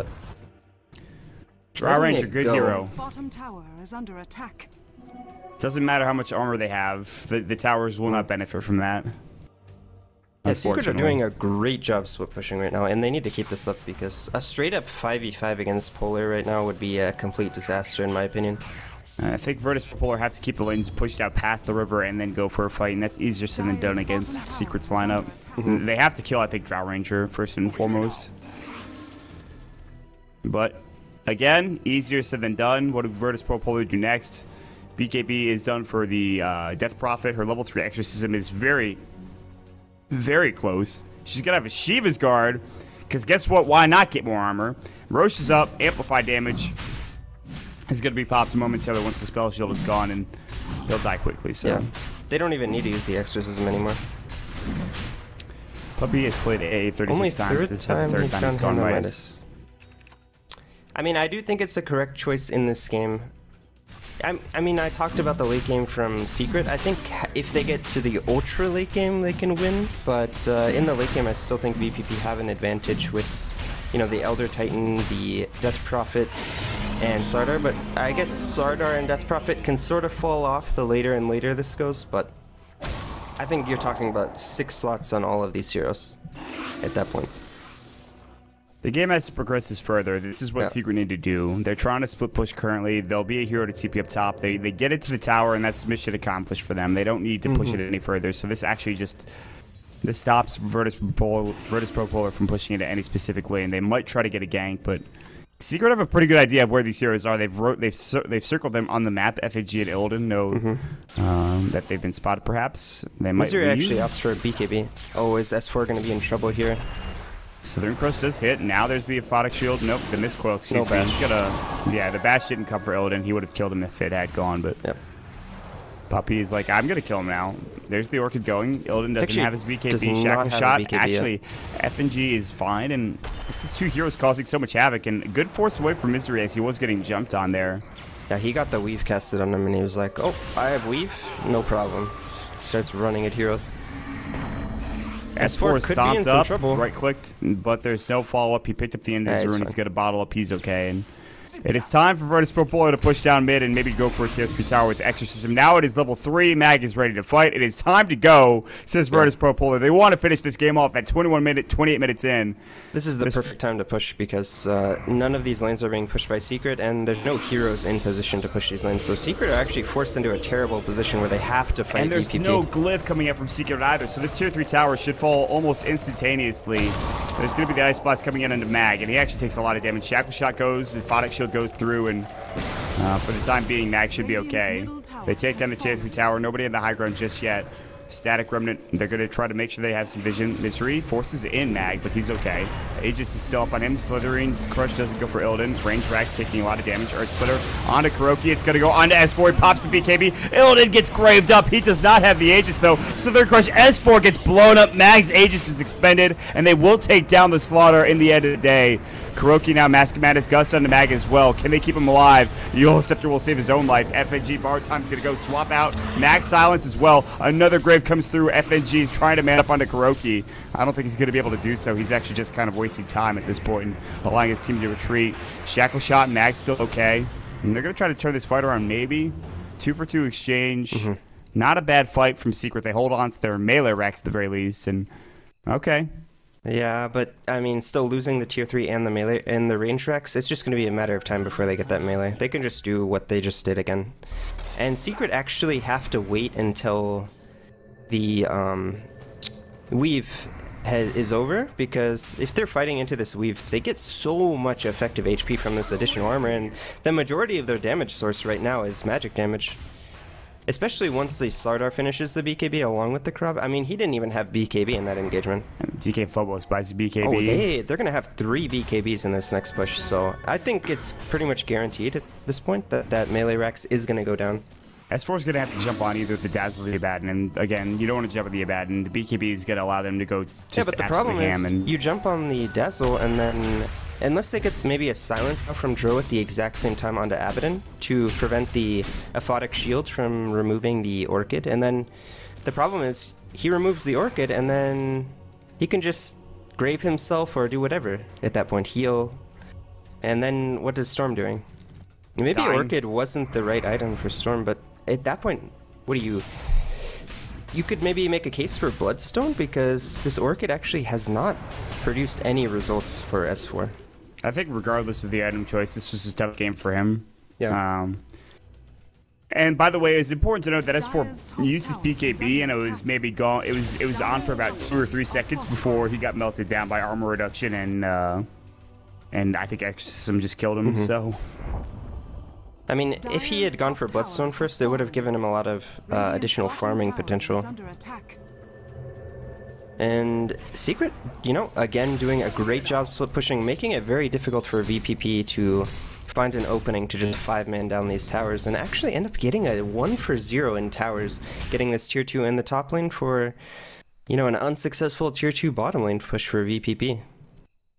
Drow Ranger, good go. hero. Bottom tower is under attack. Doesn't matter how much armor they have. The, the towers will not benefit from that. Yeah, Secret are doing a great job split pushing right now, and they need to keep this up because a straight up five v five against Polar right now would be a complete disaster in my opinion. I think Virtus Polar have to keep the lanes pushed out past the river and then go for a fight, and that's easier said than done against Secret's lineup. Mm-hmm. They have to kill, I think, Drow Ranger first and foremost. But, again, easier said than done. What do Virtus Pro Polar do next? B K B is done for the uh, Death Prophet. Her level three Exorcism is very, very close. She's going to have a Shiva's Guard, because guess what? Why not get more armor? Roche is up, amplify damage. Is going to be popped momentarily once the spell shield is gone, and they'll die quickly. So yeah. They don't even need to use the exorcism anymore. Puppy has played A thirty-six Only times. This is the third time he's gone Midas. I mean, I do think it's the correct choice in this game. I, I mean, I talked about the late game from Secret. I think if they get to the ultra late game, they can win. But uh, in the late game, I still think V P P have an advantage with, you know, the Elder Titan, the Death Prophet, and Sardar. But I guess Sardar and Death Prophet can sort of fall off the later and later this goes. But I think you're talking about six slots on all of these heroes at that point. The game has to progress this further. This is what yeah. Secret need to do. They're trying to split push currently. There'll be a hero to T P up top. They they get it to the tower, and that's mission accomplished for them. They don't need to push mm-hmm. it any further. So this actually just this stops Virtus Pro Virtus Pro Polar from pushing into any specific lane. They might try to get a gank, but Secret have a pretty good idea of where these heroes are. They've wrote they've they've circled them on the map. F A G and Illidan know mm-hmm. um, that they've been spotted. Perhaps they might. Misery actually opts for a B K B. Oh, is S four going to be in trouble here? Southern Cross does hit. Now there's the Aphotic Shield. Nope, the Mistcoil, excuse no me. He's got a... Yeah, the Bash didn't come for Illidan. He would have killed him if it had gone, but... Yep. Puppy's like, I'm going to kill him now. There's the Orchid going. Illidan doesn't actually, have his B K B. does Shackle Shot. B K B actually, yet. F N G is fine, and this is two heroes causing so much havoc, and good force away from Misery as he was getting jumped on there. Yeah, he got the weave casted on him, and he was like, oh, I have weave? No problem. Starts running at heroes. S four stomped up, right-clicked, but there's no follow-up. He picked up the end of his rune. He's got a bottle up. He's okay. And it is time for Virtus Pro Polar to push down mid and maybe go for a tier three tower with Exorcism. Now it is level three. Mag is ready to fight. It is time to go, says Virtus Pro Polar. They want to finish this game off at twenty-one minutes, twenty-eight minutes in. This is the this perfect time to push because uh, none of these lanes are being pushed by Secret, and there's no heroes in position to push these lanes. So Secret are actually forced into a terrible position where they have to fight And there's V P P. no glyph coming out from Secret either, so this tier three tower should fall almost instantaneously. There's going to be the Ice Blast coming in into Mag, and he actually takes a lot of damage. Shackle Shot goes, the Aphotic Shield goes through, and uh, for the time being, Mag should be okay. They take down the tier three tower. Nobody in the high ground just yet. Static Remnant, they're going to try to make sure they have some vision. Misery forces in Mag, but he's okay. Aegis is still up on him. Slytherin's Crush doesn't go for Illidan. Range Rack's taking a lot of damage. Earth Splitter onto Kuroky. It's going to go onto S four. He pops the B K B. Illidan gets graved up. He does not have the Aegis, though. Slytherin Crush. S four gets blown up. Mag's Aegis is expended, and they will take down the Slaughter in the end of the day. Kuroky now masking Madness Gust onto Mag as well. Can they keep him alive? The Eul's Scepter will save his own life. F N G bar time's going to go swap out. Mag Silence as well. Another grave comes through. F N G is trying to man up onto Kuroky. I don't think he's going to be able to do so. He's actually just kind of wasting time at this point and allowing his team to retreat. Shackle Shot and Mag still okay. And they're going to try to turn this fight around maybe. Two for two exchange. Mm-hmm. Not a bad fight from Secret. They hold on to their melee racks at the very least. And okay. Yeah, but I mean, still losing the tier three and the melee and the range racks, it's just going to be a matter of time before they get that melee. They can just do what they just did again. And Secret actually have to wait until the um, weave has, is over, because if they're fighting into this weave, they get so much effective H P from this additional armor, and the majority of their damage source right now is magic damage. Especially once the Slardar finishes the B K B along with the Krab. I mean, he didn't even have B K B in that engagement. D K Phobos buys the B K B. Oh, they, they're going to have three B K Bs in this next push, so I think it's pretty much guaranteed at this point that that melee Rex is going to go down. S four is going to have to jump on either the Dazzle or the Abaddon, and again, you don't want to jump on the Abaddon. The B K B is going to allow them to go just yeah, but the problem ham. is, and you jump on the Dazzle, and then, unless they get maybe a silence from Drow at the exact same time onto Abaddon to prevent the Aphotic Shield from removing the Orchid, and then the problem is, he removes the Orchid, and then he can just grave himself or do whatever at that point, heal, and then what is Storm doing? Maybe Dying. Orchid wasn't the right item for Storm, but at that point, what do you... You could maybe make a case for Bloodstone, because this Orchid actually has not produced any results for S four. I think regardless of the item choice, this was a tough game for him. Yeah. Um, and by the way, it's important to note that S four used his P K B, and it was maybe gone. It was it was on for about two or three seconds before he got melted down by armor reduction, and uh, and I think Exorcism just killed him. Mm-hmm. So. I mean, if he had gone for Bloodstone first, it would have given him a lot of uh, additional farming potential. And Secret, you know, again, doing a great job split pushing, making it very difficult for V P P to find an opening to just five-man down these towers, and actually end up getting a one for zero in towers, getting this tier two in the top lane for, you know, an unsuccessful tier two bottom lane push for V P P.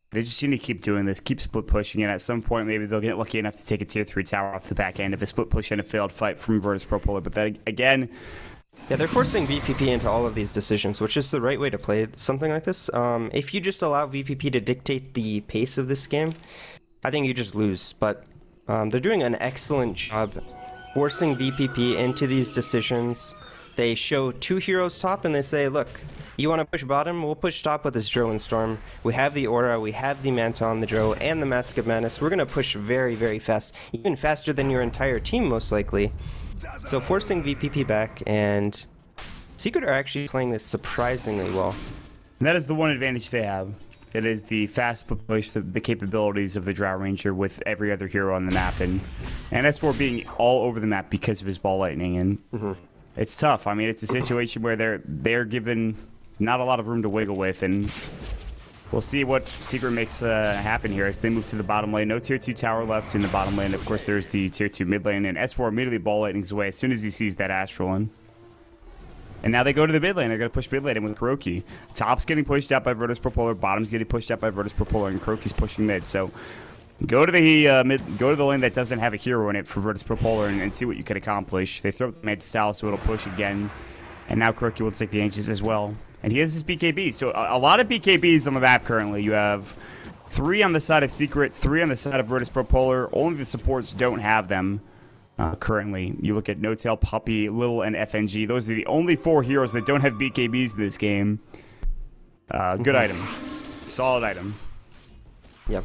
They just need to keep doing this, keep split pushing, and at some point maybe they'll get lucky enough to take a tier three tower off the back end of a split push and a failed fight from Virtus Pro Polar. But then again, yeah, they're forcing V P P into all of these decisions, which is the right way to play something like this. Um, if you just allow V P P to dictate the pace of this game, I think you just lose. But um, they're doing an excellent job forcing V P P into these decisions. They show two heroes top and they say, look, you want to push bottom? We'll push top with this Drow and Storm. We have the Aura, we have the Manta on the Drow, and the Mask of Madness. We're going to push very, very fast. Even faster than your entire team, most likely. So forcing V P P back, and Secret are actually playing this surprisingly well. And that is the one advantage they have. It is the fast push, the, the capabilities of the Drow Ranger with every other hero on the map. And, and S four being all over the map because of his Ball Lightning. And mm-hmm. It's tough. I mean, it's a situation where they're, they're given not a lot of room to wiggle with, and we'll see what Secret makes uh, happen here as they move to the bottom lane. No tier two tower left in the bottom lane. Of course, there's the tier two mid lane, and S four immediately Ball Lightnings away as soon as he sees that Astral one. And now they go to the mid lane. They're going to push mid lane in with Kuroky. Top's getting pushed out by Virtus Pro Polar. Bottom's getting pushed out by Virtus Pro Polar, and Kuroky's pushing mid. So go to the uh, mid, go to the lane that doesn't have a hero in it for Virtus Pro Polar and, and see what you can accomplish. They throw up the mid style, so it'll push again. And now Kuroky will take the Ancients as well. And he has his B K B. So a, a lot of B K Bs on the map currently. You have three on the side of Secret, three on the side of Virtus Pro Polar. Only the supports don't have them uh, currently. You look at No-Tail, Puppey, Little, and F N G. Those are the only four heroes that don't have B K Bs in this game. Uh, good item. Solid item. Yep.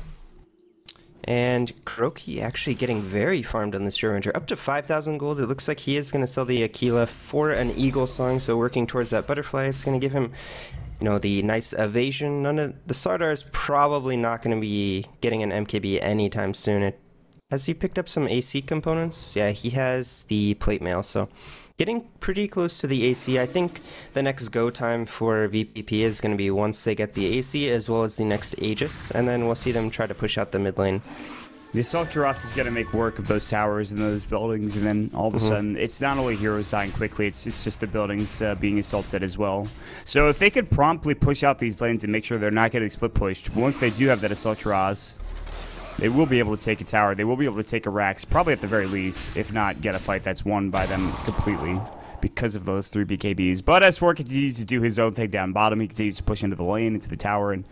And Kuroky actually getting very farmed on this Drow Ranger. Up to five thousand gold. It looks like he is going to sell the Aquila for an Eagle Song, so working towards that Butterfly. It's going to give him, you know, the nice evasion. None of the Sardar is probably not going to be getting an M K B anytime soon. It, has he picked up some A C components? Yeah, he has the plate mail, so getting pretty close to the A C. I think the next go time for V P P is going to be once they get the A C as well as the next Aegis, and then we'll see them try to push out the mid lane. The Assault Cuirass is going to make work of those towers and those buildings, and then all of a mm-hmm. sudden, it's not only heroes dying quickly, it's, it's just the buildings uh, being assaulted as well. So if they could promptly push out these lanes and make sure they're not getting split pushed, once they do have that Assault Cuirass, they will be able to take a tower. They will be able to take a Rax, probably at the very least, if not get a fight that's won by them completely because of those three B K Bs. But S four continues to do his own thing down bottom. He continues to push into the lane, into the tower, and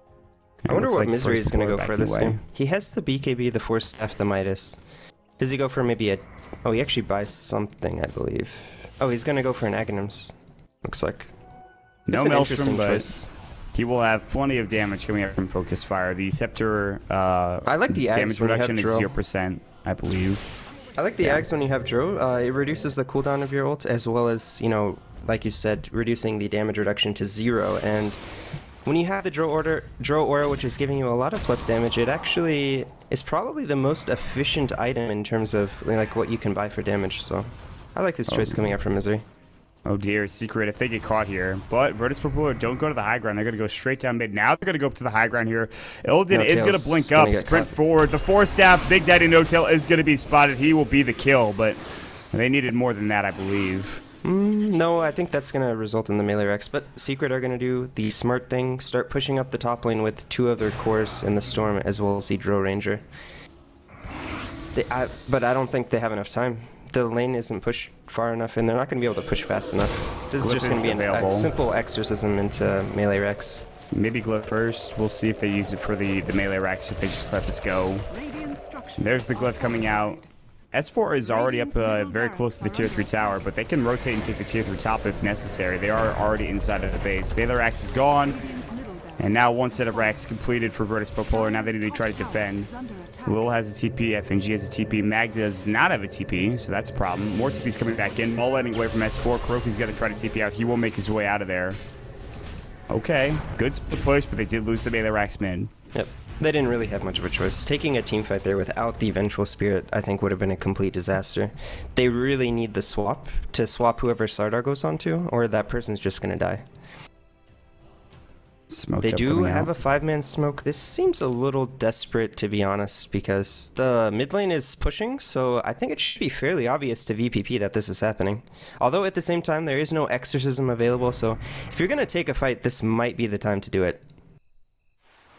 I wonder what like Misery is going to go for this game. He has the B K B, the Force Staff, the Midas. Does he go for maybe a... Oh, he actually buys something, I believe. Oh, he's going to go for an Aghanims. Looks like. No Maelstrom, but choice. He will have plenty of damage coming out from Focus Fire. The Scepter uh, I like the damage reduction is zero percent, I believe. I like the yeah. Ags when you have Drow. Uh, it reduces the cooldown of your ult, as well as, you know, like you said, reducing the damage reduction to zero. And when you have the Drow Order, Drow Aura, which is giving you a lot of plus damage, it actually is probably the most efficient item in terms of like what you can buy for damage. So I like this choice oh. coming out from Misery. Oh dear, Secret if they get caught here. But Virtus Pro Polar don't go to the high ground. They're going to go straight down mid. Now they're going to go up to the high ground here. Illidan no is going to blink up, sprint caught. forward. The Force Staff, Big Daddy No-Tail is going to be spotted. He will be the kill, but they needed more than that, I believe. Mm, no, I think that's going to result in the melee Rex. But Secret are going to do the smart thing, start pushing up the top lane with two of their cores in the Storm as well as the Drow Ranger. They, I, but I don't think they have enough time. The lane isn't pushed far enough, and they're not going to be able to push fast enough. This Glyph is just going to be an, a simple exorcism into melee Rex. Maybe Glyph first. We'll see if they use it for the, the melee Rex, if they just let this go. There's the Glyph coming out. S four is already up uh, very close to the tier three tower, but they can rotate and take the tier three top if necessary. They are already inside of the base. Melee Rex is gone. And now one set of racks completed for Virtus Pro Polar. Now they need to try to defend. Lil has a T P, F N G has a T P, Mag does not have a T P, so that's a problem. More T Ps coming back in. Ball letting away from S four. Kuroky's got to try to T P out. He will make his way out of there. Okay, good split push, but they did lose the melee racks mid. Yep, they didn't really have much of a choice. Taking a team fight there without the Vengeful Spirit, I think, would have been a complete disaster. They really need the swap to swap whoever Sardar goes onto, or that person's just going to die. Smoked they do have out. a five-man smoke. This seems a little desperate, to be honest, because the mid lane is pushing, so I think it should be fairly obvious to V P P that this is happening. Although at the same time, there is no exorcism available, so if you're going to take a fight, this might be the time to do it.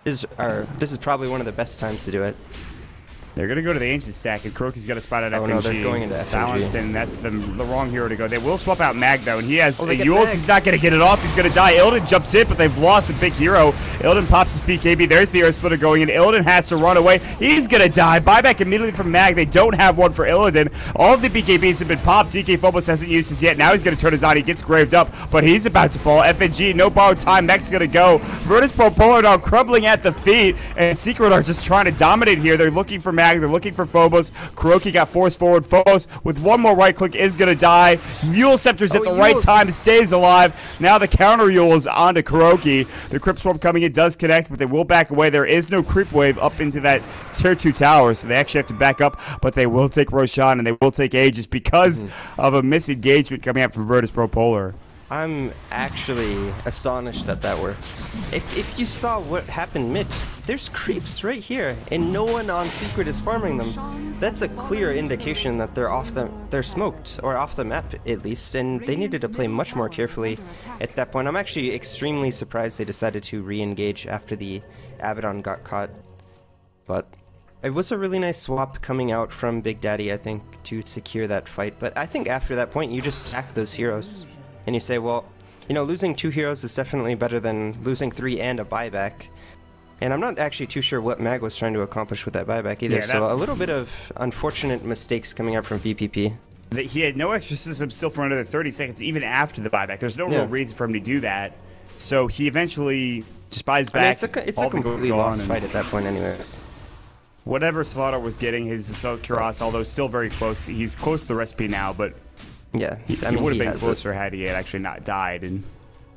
is are this is probably one of the best times to do it. They're going to go to the Ancient stack, and Kuroki's got a spot at Oh, F N G. no, they're going into F N G. Silence, and that's the, the wrong hero to go. They will swap out Mag, though, and he has Oh, they uh, get Yules. Mag. He's not going to get it off. He's going to die. Illidan jumps in, but they've lost a big hero. Illidan pops his B K B. There's the air splitter going in. Illidan has to run away. He's going to die. Buyback immediately from Mag. They don't have one for Illidan. All of the B K Bs have been popped. D K Phobos hasn't used his yet. Now he's going to turn his on. He gets graved up, but he's about to fall. F N G, no borrowed time. Meg's going to go. Virtus Pro Polar now crumbling at the feet, and Secret are just trying to dominate here. They're looking for Mag. They're looking for Phobos. Kuroki got forced forward. Phobos, with one more right click, is going to die. Yule Scepter's at Oh, the right Yules. time, stays alive. Now the counter Yule's onto Kuroki. The Crypt Swarm coming in does connect, but they will back away. There is no creep wave up into that tier two tower, so they actually have to back up, but they will take Roshan, and they will take Aegis because Mm-hmm. of a misengagement coming out from Virtus Pro Polar. I'm actually astonished that that worked. If, if you saw what happened mid, there's creeps right here, and no one on Secret is farming them. That's a clear indication that they're off the they're smoked, or off the map at least, and they needed to play much more carefully at that point. I'm actually extremely surprised they decided to re-engage after the Abaddon got caught, but it was a really nice swap coming out from Big Daddy, I think, to secure that fight. But I think after that point, you just sack those heroes. And you say, well, you know, losing two heroes is definitely better than losing three and a buyback. And I'm not actually too sure what Mag was trying to accomplish with that buyback either. Yeah, that- So a little bit of unfortunate mistakes coming out from V P P. That he had no exorcism still for another thirty seconds, even after the buyback. There's no Yeah. real reason for him to do that. So he eventually just buys I mean, back. it's a, it's a all the goals completely gone, lost and fight at that point anyways. whatever Slaughter was getting, his Assault Kuros, although still very close. He's close to the recipe now, but Yeah, he, I he mean, would have he been has it. closer had he had actually not died. And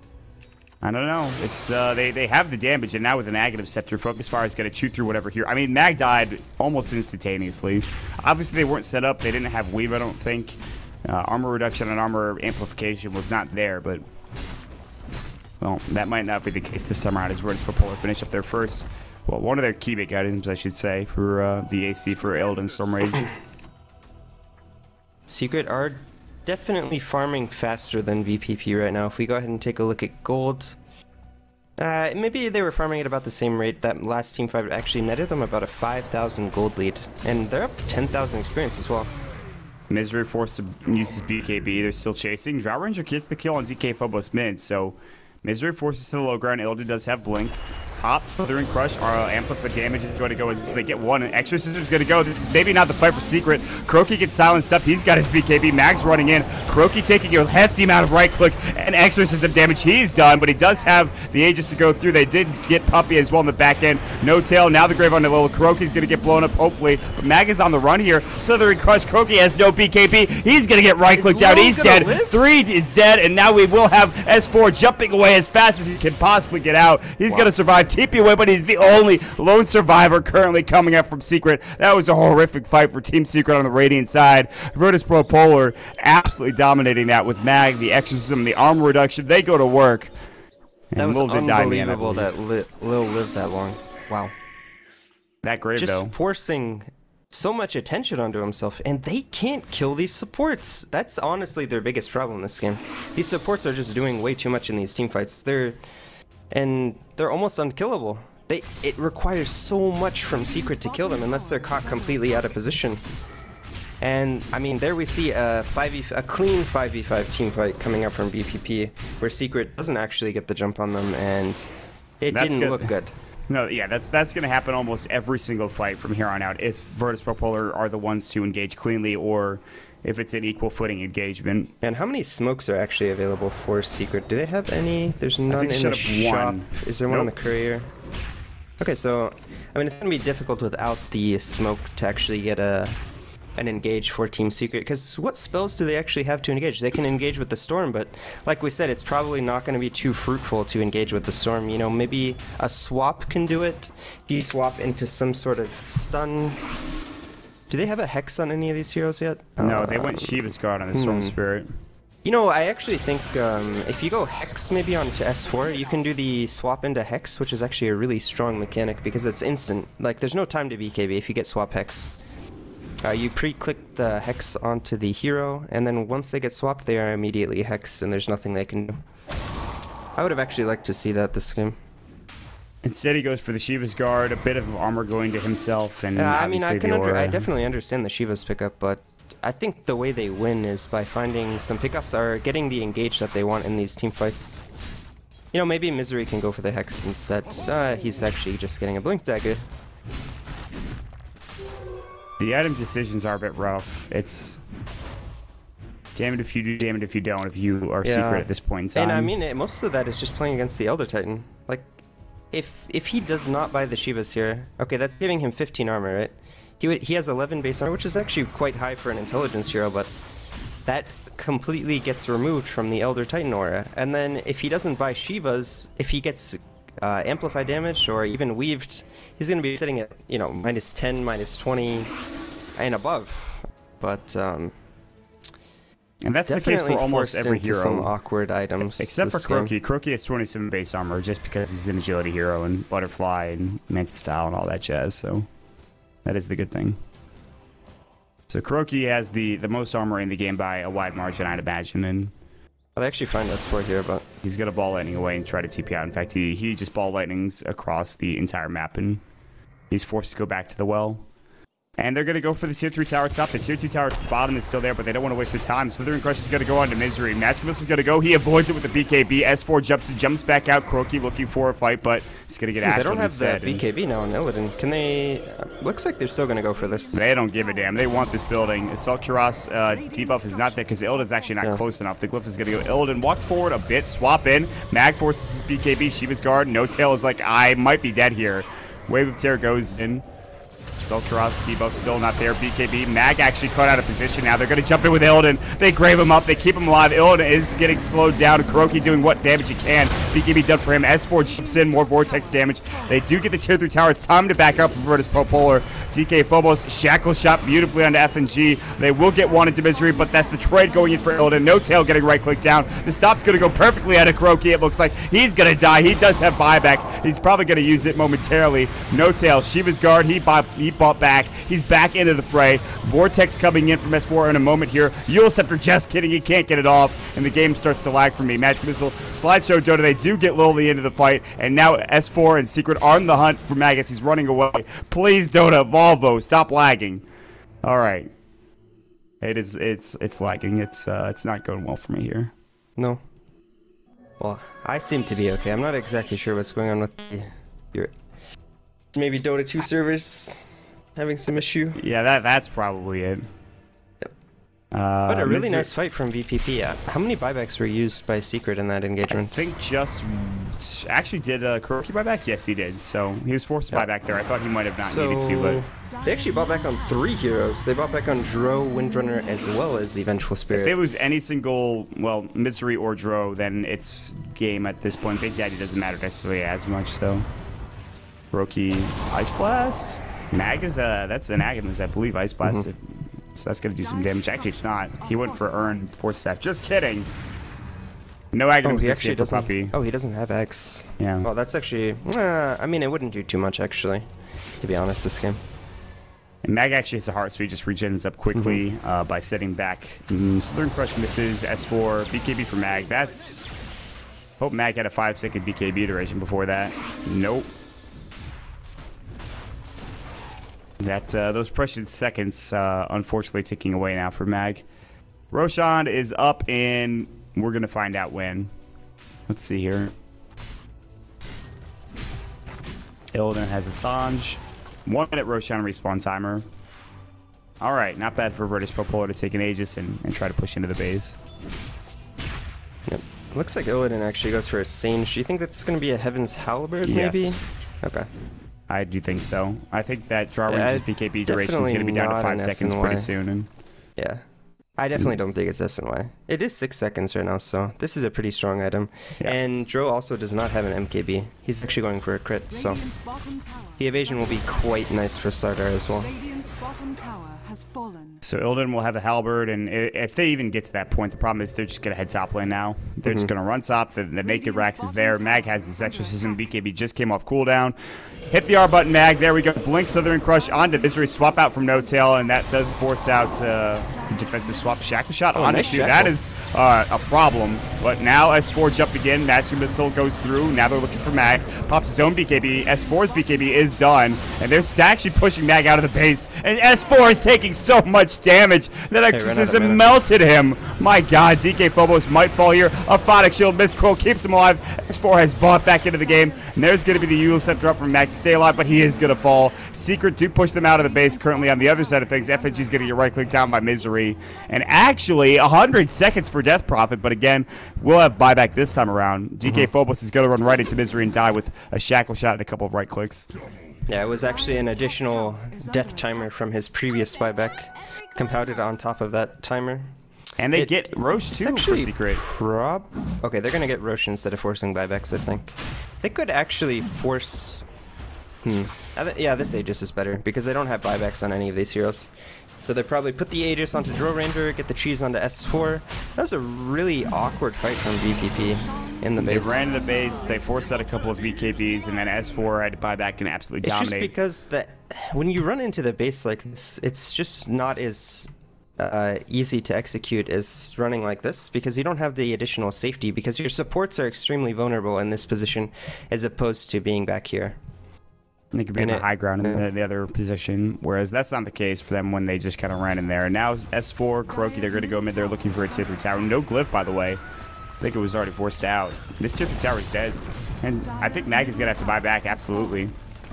I don't know. It's uh, they they have the damage, and now with an Aghanim Scepter, Focus Fire is going to chew through whatever here. I mean, Mag died almost instantaneously. Obviously, they weren't set up. They didn't have weave, I don't think. Uh, armor reduction and armor amplification was not there, but well, that might not be the case this time around. As Virtus Pro Polar finish up their first, well, one of their key big items, I should say, for uh, the A C for Illidan Storm Rage. Secret are definitely farming faster than V P P right now. If we go ahead and take a look at gold, uh, maybe they were farming at about the same rate. That last team fight actually netted them about a five thousand gold lead, and they're up ten thousand experience as well. Misery forced to use his B K B. They're still chasing. Drow Ranger gets the kill on D K Phobos mid, so Misery forces to the low ground. Illidan does have Blink. Hop, Slithering Crush are amplified damage is going to go as they get one, and Exorcism's going to go. This is maybe not the fight for Secret. Kuroki gets silenced up. He's got his B K B. Mag's running in. Kuroki taking a hefty amount of right click and Exorcism damage. He's done, but he does have the Aegis to go through. They did get Puppy as well in the back end. No tail. Now the Grave on the level. Kuroki's going to get blown up, hopefully. But Mag is on the run here. Slithering Crush. Kuroki has no B K B. He's going to get right clicked Is out. Lil He's gonna dead. live? Three is dead, and now we will have S four jumping away as fast as he can possibly get out. He's Wow. going to survive. T P away, but he's the only lone survivor currently coming up from Secret. That was a horrific fight for Team Secret on the Radiant side. Virtus Pro Polar absolutely dominating that with Mag, the Exorcism, the armor reduction. They go to work. And That was Lil did die in the end, I unbelievable believe. that Li Lil lived that long. Wow. That grave, Just though. forcing so much attention onto himself, and they can't kill these supports. That's honestly their biggest problem this game. These supports are just doing way too much in these team fights. They're and they're almost unkillable. They it requires so much from Secret to kill them unless they're caught completely out of position. And I mean, there we see a five v a clean five v five team fight coming up from B P P, where Secret doesn't actually get the jump on them, and it That's didn't good. look good. No, yeah, that's that's going to happen almost every single fight from here on out if Virtus Pro Polar are the ones to engage cleanly or if it's an equal footing engagement. And how many smokes are actually available for Secret? Do they have any? There's none think in should the have shop. one. Is there one in the Nope. courier? Okay, so I mean, it's gonna be difficult without the smoke to actually get a an engage for Team Secret. Because what spells do they actually have to engage? They can engage with the storm, but like we said, it's probably not going to be too fruitful to engage with the storm. You know, maybe a swap can do it. If you swap into some sort of stun. Do they have a hex on any of these heroes yet? No, they Um, went Shiva's Guard on the Storm hmm. Spirit. You know, I actually think um, if you go Hex maybe onto S four, you can do the swap into Hex, which is actually a really strong mechanic because it's instant. Like, there's no time to B K B if you get swap Hex. Uh, you pre-click the Hex onto the hero, and then once they get swapped, they are immediately Hex, and there's nothing they can do. I would have actually liked to see that this game. Instead, he goes for the Shiva's Guard, a bit of armor going to himself, and Yeah, I mean, obviously I can the under, aura. I definitely understand the Shiva's pickup, but I think the way they win is by finding some pickups or getting the engage that they want in these team fights. You know, maybe Misery can go for the Hex instead. Uh, he's actually just getting a Blink Dagger. The item decisions are a bit rough. It's damn it if you do, damn it if you don't, if you are Yeah. secret at this point in time. And I mean, it, most of that is just playing against the Elder Titan. Like, if if he does not buy the Shivas here, okay, that's giving him fifteen armor, right? He would, he has eleven base armor, which is actually quite high for an intelligence hero, but that completely gets removed from the Elder Titan aura. And then if he doesn't buy Shivas, if he gets uh, amplified damage or even weaved, he's going to be sitting at, you know, minus ten, minus twenty, and above. But um, and that's the case definitely for almost forced every into some hero. awkward items. Except for this game. Croaky. Croaky has twenty-seven base armor just because he's an agility hero and Butterfly and Manta Style and all that jazz, so that is the good thing. So Croaky has the, the most armor in the game by a wide margin, I'd imagine, and I'll actually find S four here, but he's going to ball lightning away and try to T P out. In fact, he, he just ball lightnings across the entire map, and he's forced to go back to the well. And they're going to go for the tier three tower top. The tier two tower bottom is still there, but they don't want to waste their time. Slithering Crush is going to go on to Misery. Masterpiece is going to go. He avoids it with the B K B. S four jumps jumps back out. Croaky looking for a fight, but he's going to get Ooh, Astral they don't have instead. the B K B now in Illidan. Can they... Uh, looks like they're still going to go for this. They don't give a damn. They want this building. Assault Kuros uh, debuff is not there because Illidan's actually not Yeah. close enough. The Glyph is going to go Illidan. Walk forward a bit. Swap in. Mag forces his B K B. Shiva's Guard. No Tail is like, I might be dead here. Wave of Terror goes in. Assault Kuros debuff still not there. B K B. Mag actually caught out of position now. They're going to jump in with Illidan. They grave him up. They keep him alive. Illidan is getting slowed down. Kuroki doing what damage he can. B K B done for him. S four jumps in. More Vortex damage. They do get the tier three tower. It's time to back up for Virtus Polar. T K Phobos. Shackle shot beautifully onto F and G. They will get one into Misery, but that's the trade going in for Illidan. No Tail getting right click down. The stop's going to go perfectly out of Kuroki. It looks like he's going to die. He does have buyback. He's probably going to use it momentarily. No Tail. Shiva's Guard. He bought, he bought back. He's back into the fray. Vortex coming in from S four in a moment here. Eul Scepter, just kidding. He can't get it off, and the game starts to lag for me. Magic Missile, Slideshow Dota. They do get Lily into the fight, and now S four and Secret are on the hunt for Magus. He's running away. Please, Dota, Volvo, stop lagging. All right. It is. It's. It's lagging. It's. Uh, it's not going well for me here. No. Well, I seem to be okay. I'm not exactly sure what's going on with the... Your, maybe Dota two servers having some issue. Yeah, that. That's probably it. Uh, But a really Misery- nice fight from V P P. Uh, how many buybacks were used by Secret in that I engagement? think just actually did uh, Kuroki buy back? Yes, he did. So he was forced to Yeah. buy back there. I thought he might have not so needed to, but they actually bought back on three heroes. They bought back on Dro, Windrunner, as well as the Vengeful Spirit. if they lose any single, well, Misery or Dro, then it's game at this point. Big Daddy doesn't matter necessarily as much, so. Kuroki, Ice Blast. Mag is uh that's an Aghanim, I believe. Ice Blast. Mm-hmm. So that's gonna do some damage. Actually, it's not. He went for Earn Force Staff. Just kidding. No Aghanim Oh, was he this actually game for doesn't. Puppy. Oh, he doesn't have X. Yeah. Well, that's actually. Uh, I mean, it wouldn't do too much actually, to be honest. This game. And Mag actually has a heart, so he just regens up quickly Mm-hmm. uh, by sitting back. Mm, Slithering Crush misses. S four. B K B for Mag. That's. Hope Mag had a five second B K B duration before that. Nope. That uh, those precious seconds, uh, unfortunately, ticking away now for Mag. Roshan is up in. We're gonna find out when. Let's see here. Illidan has Assange. One minute Roshan respawn timer. All right, not bad for Virtus Polar to take an Aegis and, and try to push into the base. Yep. Looks like Illidan actually goes for a Sage. Do you think that's going to be a Heaven's Halberd, Yes. maybe? Okay. I do think so. I think that draw Yeah, range's B K B duration is definitely going to be down to not five an seconds S N Y. pretty soon. And Yeah. I definitely don't think it's S N Y. It is six seconds right now, so this is a pretty strong item. Yeah. And Dro also does not have an M K B. He's actually going for a crit, so Radiant's bottom tower. the evasion will be quite nice for Sardar as well. Radiant's bottom tower has fallen. so Illidan will have a halberd, and i- if they even get to that point, the problem is they're just going to head top lane now. They're just going to run top. The, the naked Rax is there. Mag has his exorcism. B K B just came off cooldown. Hit the R button, Mag. There we go. Blink Slithering Crush onto Misery. Swap out from No Tail, and that does force out uh, the defensive swap. Shackle shot Oh, on nice it, too. shackle. That is uh, a problem. But now S four jumped again. Matching missile goes through. Now they're looking for Mag. Pops his own B K B. S four's B K B is done. And they're actually pushing Mag out of the base. And S four is taking so much damage that Exorcism melted him. My God, D K Phobos might fall here. A Photic Shield miscroll keeps him alive. S four has bought back into the game. And there's going to be the Eul Scepter up from Mag to stay alive, but he is going to fall. Secret do push them out of the base. Currently on the other side of things, F N G is going to get right clicked down by Misery. And actually, one hundred seconds for Death Prophet, but again, we'll have buyback this time around. D K Mm-hmm. Phobos is going to run right into Misery and die with a shackle shot and a couple of right clicks. Yeah, it was actually an additional death timer from his previous buyback compounded on top of that timer. And they It- get Roche it's too for actually Secret. Prob okay, they're gonna get Roche instead of forcing buybacks, I think. They could actually force... Hmm. I th- Yeah, this Aegis is better, because they don't have buybacks on any of these heroes. So they probably put the Aegis onto Drill Ranger, get the cheese onto S four. That was a really awkward fight from V P P in the They base. ran to the base, they forced out a couple of B K Bs, and then S four had to buy back and absolutely It's just dominate. because that when you run into the base like this, it's just not as uh, easy to execute as running like this, because you don't have the additional safety, because your supports are extremely vulnerable in this position as opposed to being back here. They could be on And the it- high ground in yeah. the, the other position, whereas that's not the case for them when they just kind of ran in there. And now S four, Kuroki, they're going to go mid. They're looking for a tier three tower. No glyph, by the way. I think it was already forced out. This tier three tower is dead. And I think Mag is going to have to buy back, absolutely.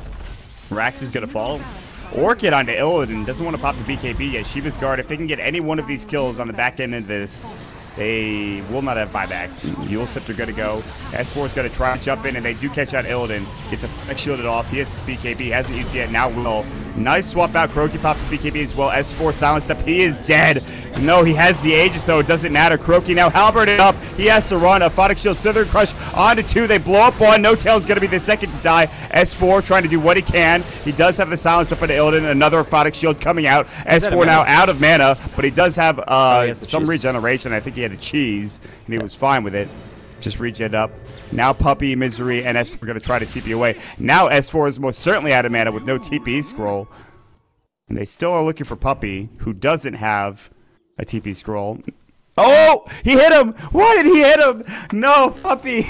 Rax is going to fall. Orchid onto Illidan. Doesn't want to pop the B K B yet. Shiva's Guard. If they can get any one of these kills on the back end of this, they will not have buyback. Eul Scepter going to go. S four is going to try to jump in, and they do catch out Illidan. Gets a Phoenix shielded off. He has his B K B. Hasn't used it yet. Now will. Nice swap out. Kuroki pops the B K B as well. S four silenced up. He is dead. No, he has the Aegis, though. It doesn't matter. Kuroki now halberded up. He has to run. A Photic Shield, Slither Crush onto two. They blow up one. No Tail's going to be the second to die. S four trying to do what he can. He does have the silence up into Illidan. Another Photic Shield coming out. S four now out of mana, but he does have uh, Oh, he has the some cheese. regeneration. I think he had the cheese, and he was fine with it. Just regen up. Now Puppy, Misery, and S four are going to try to T P away. Now S four is most certainly out of mana with no T P scroll. And they still are looking for Puppy, who doesn't have a T P scroll. Oh! He hit him! Why did he hit him? No, Puppy!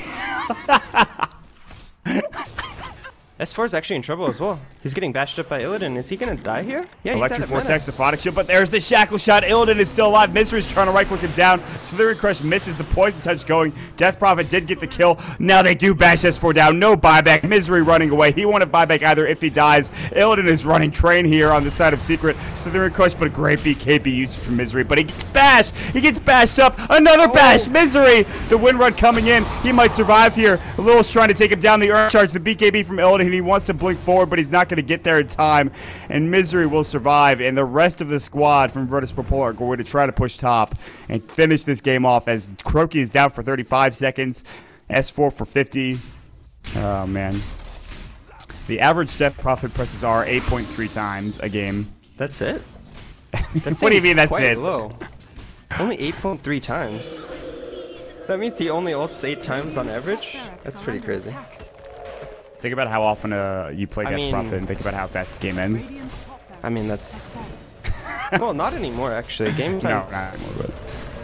S four is actually in trouble as well. He's getting bashed up by Illidan. Is he gonna die here? Yeah, Electric he's out of mana. Vortex, the Photic Shield, but there's the Shackle Shot. Illidan is still alive. Misery's trying to right click him down. Slither Crush misses the Poison Touch going. Death Prophet did get the kill. Now they do bash S four down. No buyback. Misery running away. He won't have buyback either if he dies. Illidan is running train here on the side of Secret. Slither Crush, but a great B K B usage from Misery. But he gets bashed. He gets bashed up. Another bash. Misery. The wind run coming in. He might survive here. Lil's trying to take him down. The Earth Charge, the B K B from Illidan. He wants to blink forward, but he's not going to get there in time. And Misery will survive. And the rest of the squad from Virtus Pro Polar are going to try to push top and finish this game off as Kuroki is down for thirty-five seconds. S four for fifty. Oh, man. The average Death Prophet presses R eight point three times a game. That's it? That What do you seems mean that's quite it? Low. Only eight point three times. That means he only ults eight times on average? That's pretty crazy. Think about how often uh, you play I Death mean- Prophet and think about how fast the game ends. I mean, that's... well, not anymore, actually. Game No, times not anymore, but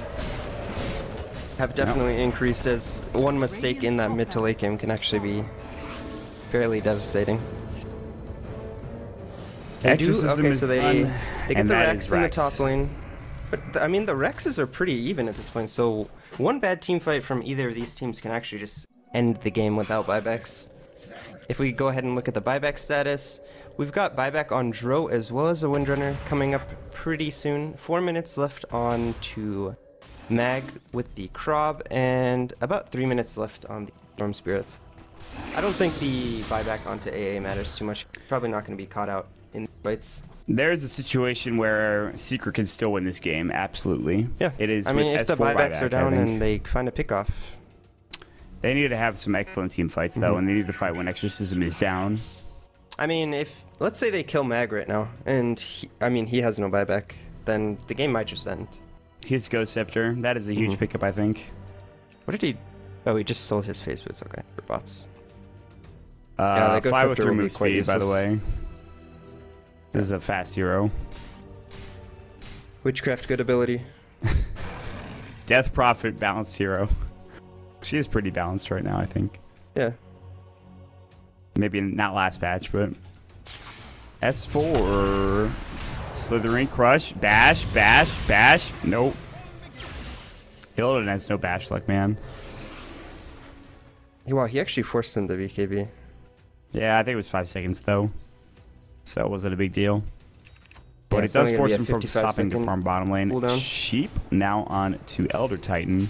have definitely increased, as one mistake in that mid to late game can actually be fairly devastating. They do- Exorcism okay, is so they, done, they get and the that Rex is in the Rex. top lane. But, th- I mean, the Rexes are pretty even at this point, so one bad team fight from either of these teams can actually just end the game without buybacks. If we go ahead and look at the buyback status, we've got buyback on Dro as well as a Windrunner coming up pretty soon. Four minutes left on to Mag with the Krob, and about three minutes left on the Storm Spirit. I don't think the buyback onto A A matters too much. Probably not going to be caught out in fights. There's a situation where Secret can still win this game. Absolutely. Yeah, It is I mean, with if the S four buybacks buyback, are I down think. and they find a pickoff. They need to have some excellent team fights, though, Mhm. and they need to fight when Exorcism is down. I mean, if let's say they kill Mag right now, and he, I mean he has no buyback, then the game might just end. His Ghost Scepter, that is a huge Mhm. pickup, I think. What did he? Oh, he just sold his face boots. Okay, for bots. Uh, Yeah, that Ghost fly with Scepter three will be move quite speed, by the useless. way. This is a fast hero. Witchcraft, good ability. Death Prophet, balanced hero. She is pretty balanced right now, I think. Yeah. Maybe not last patch, but S four. Slithering, Crush, Bash, Bash, Bash. Nope. Illidan has no Bash luck, man. Wow, he actually forced him to B K B. Yeah, I think it was five seconds, though. So it wasn't a big deal. But Yeah, it it's does only gonna force be a him from fifty-five stopping to second farm bottom lane. cooldown. Sheep now on to Elder Titan.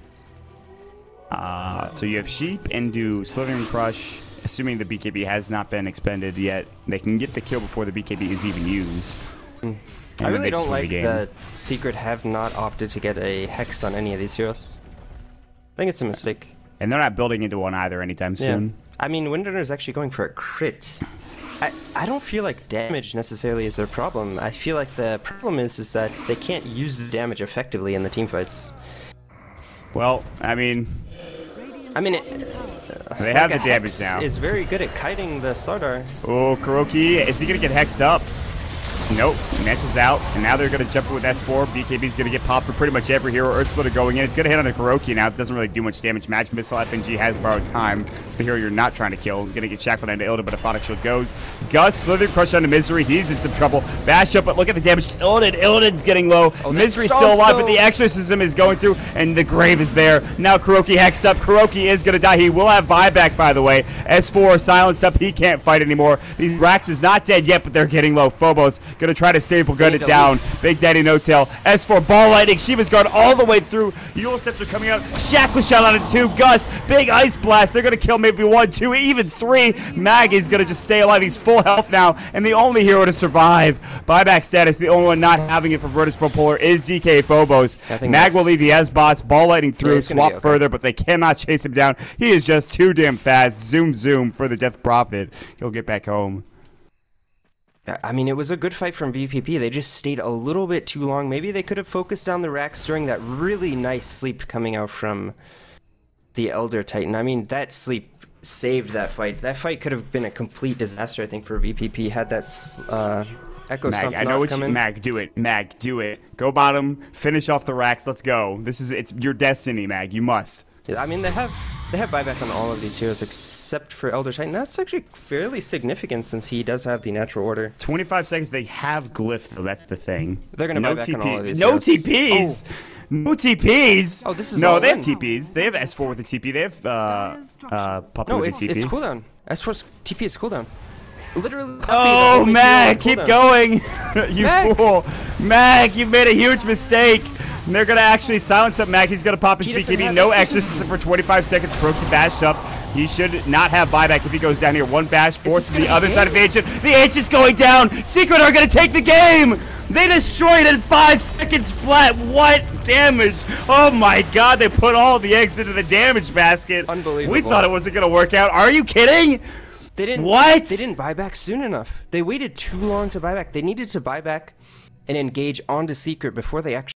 Uh, so you have Sheep into Slithering Crush. Assuming the B K B has not been expended yet, they can get the kill before the B K B is even used. Mm. And I then really they just don't win the like game. that Secret have not opted to get a Hex on any of these heroes. I think it's a mistake. And they're not building into one either anytime soon. Yeah. I mean, Windrunner is actually going for a crit. I, I don't feel like damage necessarily is their problem. I feel like the problem is is that they can't use the damage effectively in the team fights. Well, I mean, I mean, it, they like have a the damage Hex now. is very good at kiting the Slardar. Oh, Kuroki, is he going to get hexed up? Nope, Nets is out, and now they're going to jump it with S four. B K B's going to get popped for pretty much every hero. Earth Splitter going in. It's going to hit on a Kuroki now. It doesn't really do much damage. Magic Missile, F N G has borrowed time. It's the hero you're not trying to kill. Going to get shackled into Illidan, but a Phonic Shield goes. Gus, Slither, Crush onto Misery. He's in some trouble. Bash up, but look at the damage. Illidan, Illidan's getting low. Oh, Misery's that's still alive, though. but the Exorcism is going through, and the Grave is there. Now Kuroki hexed up. Kuroki is going to die. He will have buyback, by the way. S four silenced up. He can't fight anymore. These Rax is not dead yet, but they're getting low. Phobos going to try to staple gun it down. Big Daddy No Tail. S four Ball Lightning. Shiva's guard all the way through. Eul Scepter coming out. Shack was shot on it too. Gus. Big Ice Blast. They're going to kill maybe one, two, even three. Mag is going to just stay alive. He's full health now, and the only hero to survive. Buyback status. The only one not having it for Virtus Propolar is D K Phobos. I think Mag will that's- leave. He has bots. Ball Lightning through. he's gonna Swap be okay. further, but they cannot chase him down. He is just too damn fast. Zoom, zoom for the Death Prophet. He'll get back home. I mean, it was a good fight from V P P. They just stayed a little bit too long. Maybe they could have focused on the Rax during that really nice sleep coming out from the Elder Titan. I mean, that sleep saved that fight. That fight could have been a complete disaster, I think, for V P P had that uh, Echo Mag, Sump I know not what come you, in. Mag, do it. Mag, do it. Go bottom, finish off the racks, let's go. This is, it's your destiny, Mag, you must. Yeah, I mean, they have they have buyback on all of these heroes except for Elder Titan. That's actually fairly significant since he does have the natural order. twenty-five seconds, they have Glyph, though, that's the thing. They're gonna no buy back T P. on all of these No heroes. T Ps! No T Ps! Oh, this is No, all they have in. T Ps. They have S four with a T P. They have, uh, uh, Puppy No, with it's a T P. it's cooldown. S four's T P is cooldown. Literally. Puppy Oh, only Mag, two on keep cooldown. going! You Mag. fool! Mag, you made a huge mistake! And they're gonna actually silence up Mag. He's gonna pop his He B doesn't K B. have No exorcism. exorcism for twenty-five seconds. Kuroki bashed up. He should not have buyback if he goes down here. One bash forces gonna the other be side of the Ancient. The Ancient's going down! Secret are gonna take the game! They destroyed it in five seconds flat. What damage? Oh my god, they put all the eggs into the damage basket. Unbelievable. We thought it wasn't gonna work out. Are you kidding? They didn't. What? They didn't buy back soon enough. They waited too long to buy back. They needed to buy back and engage onto Secret before they actually.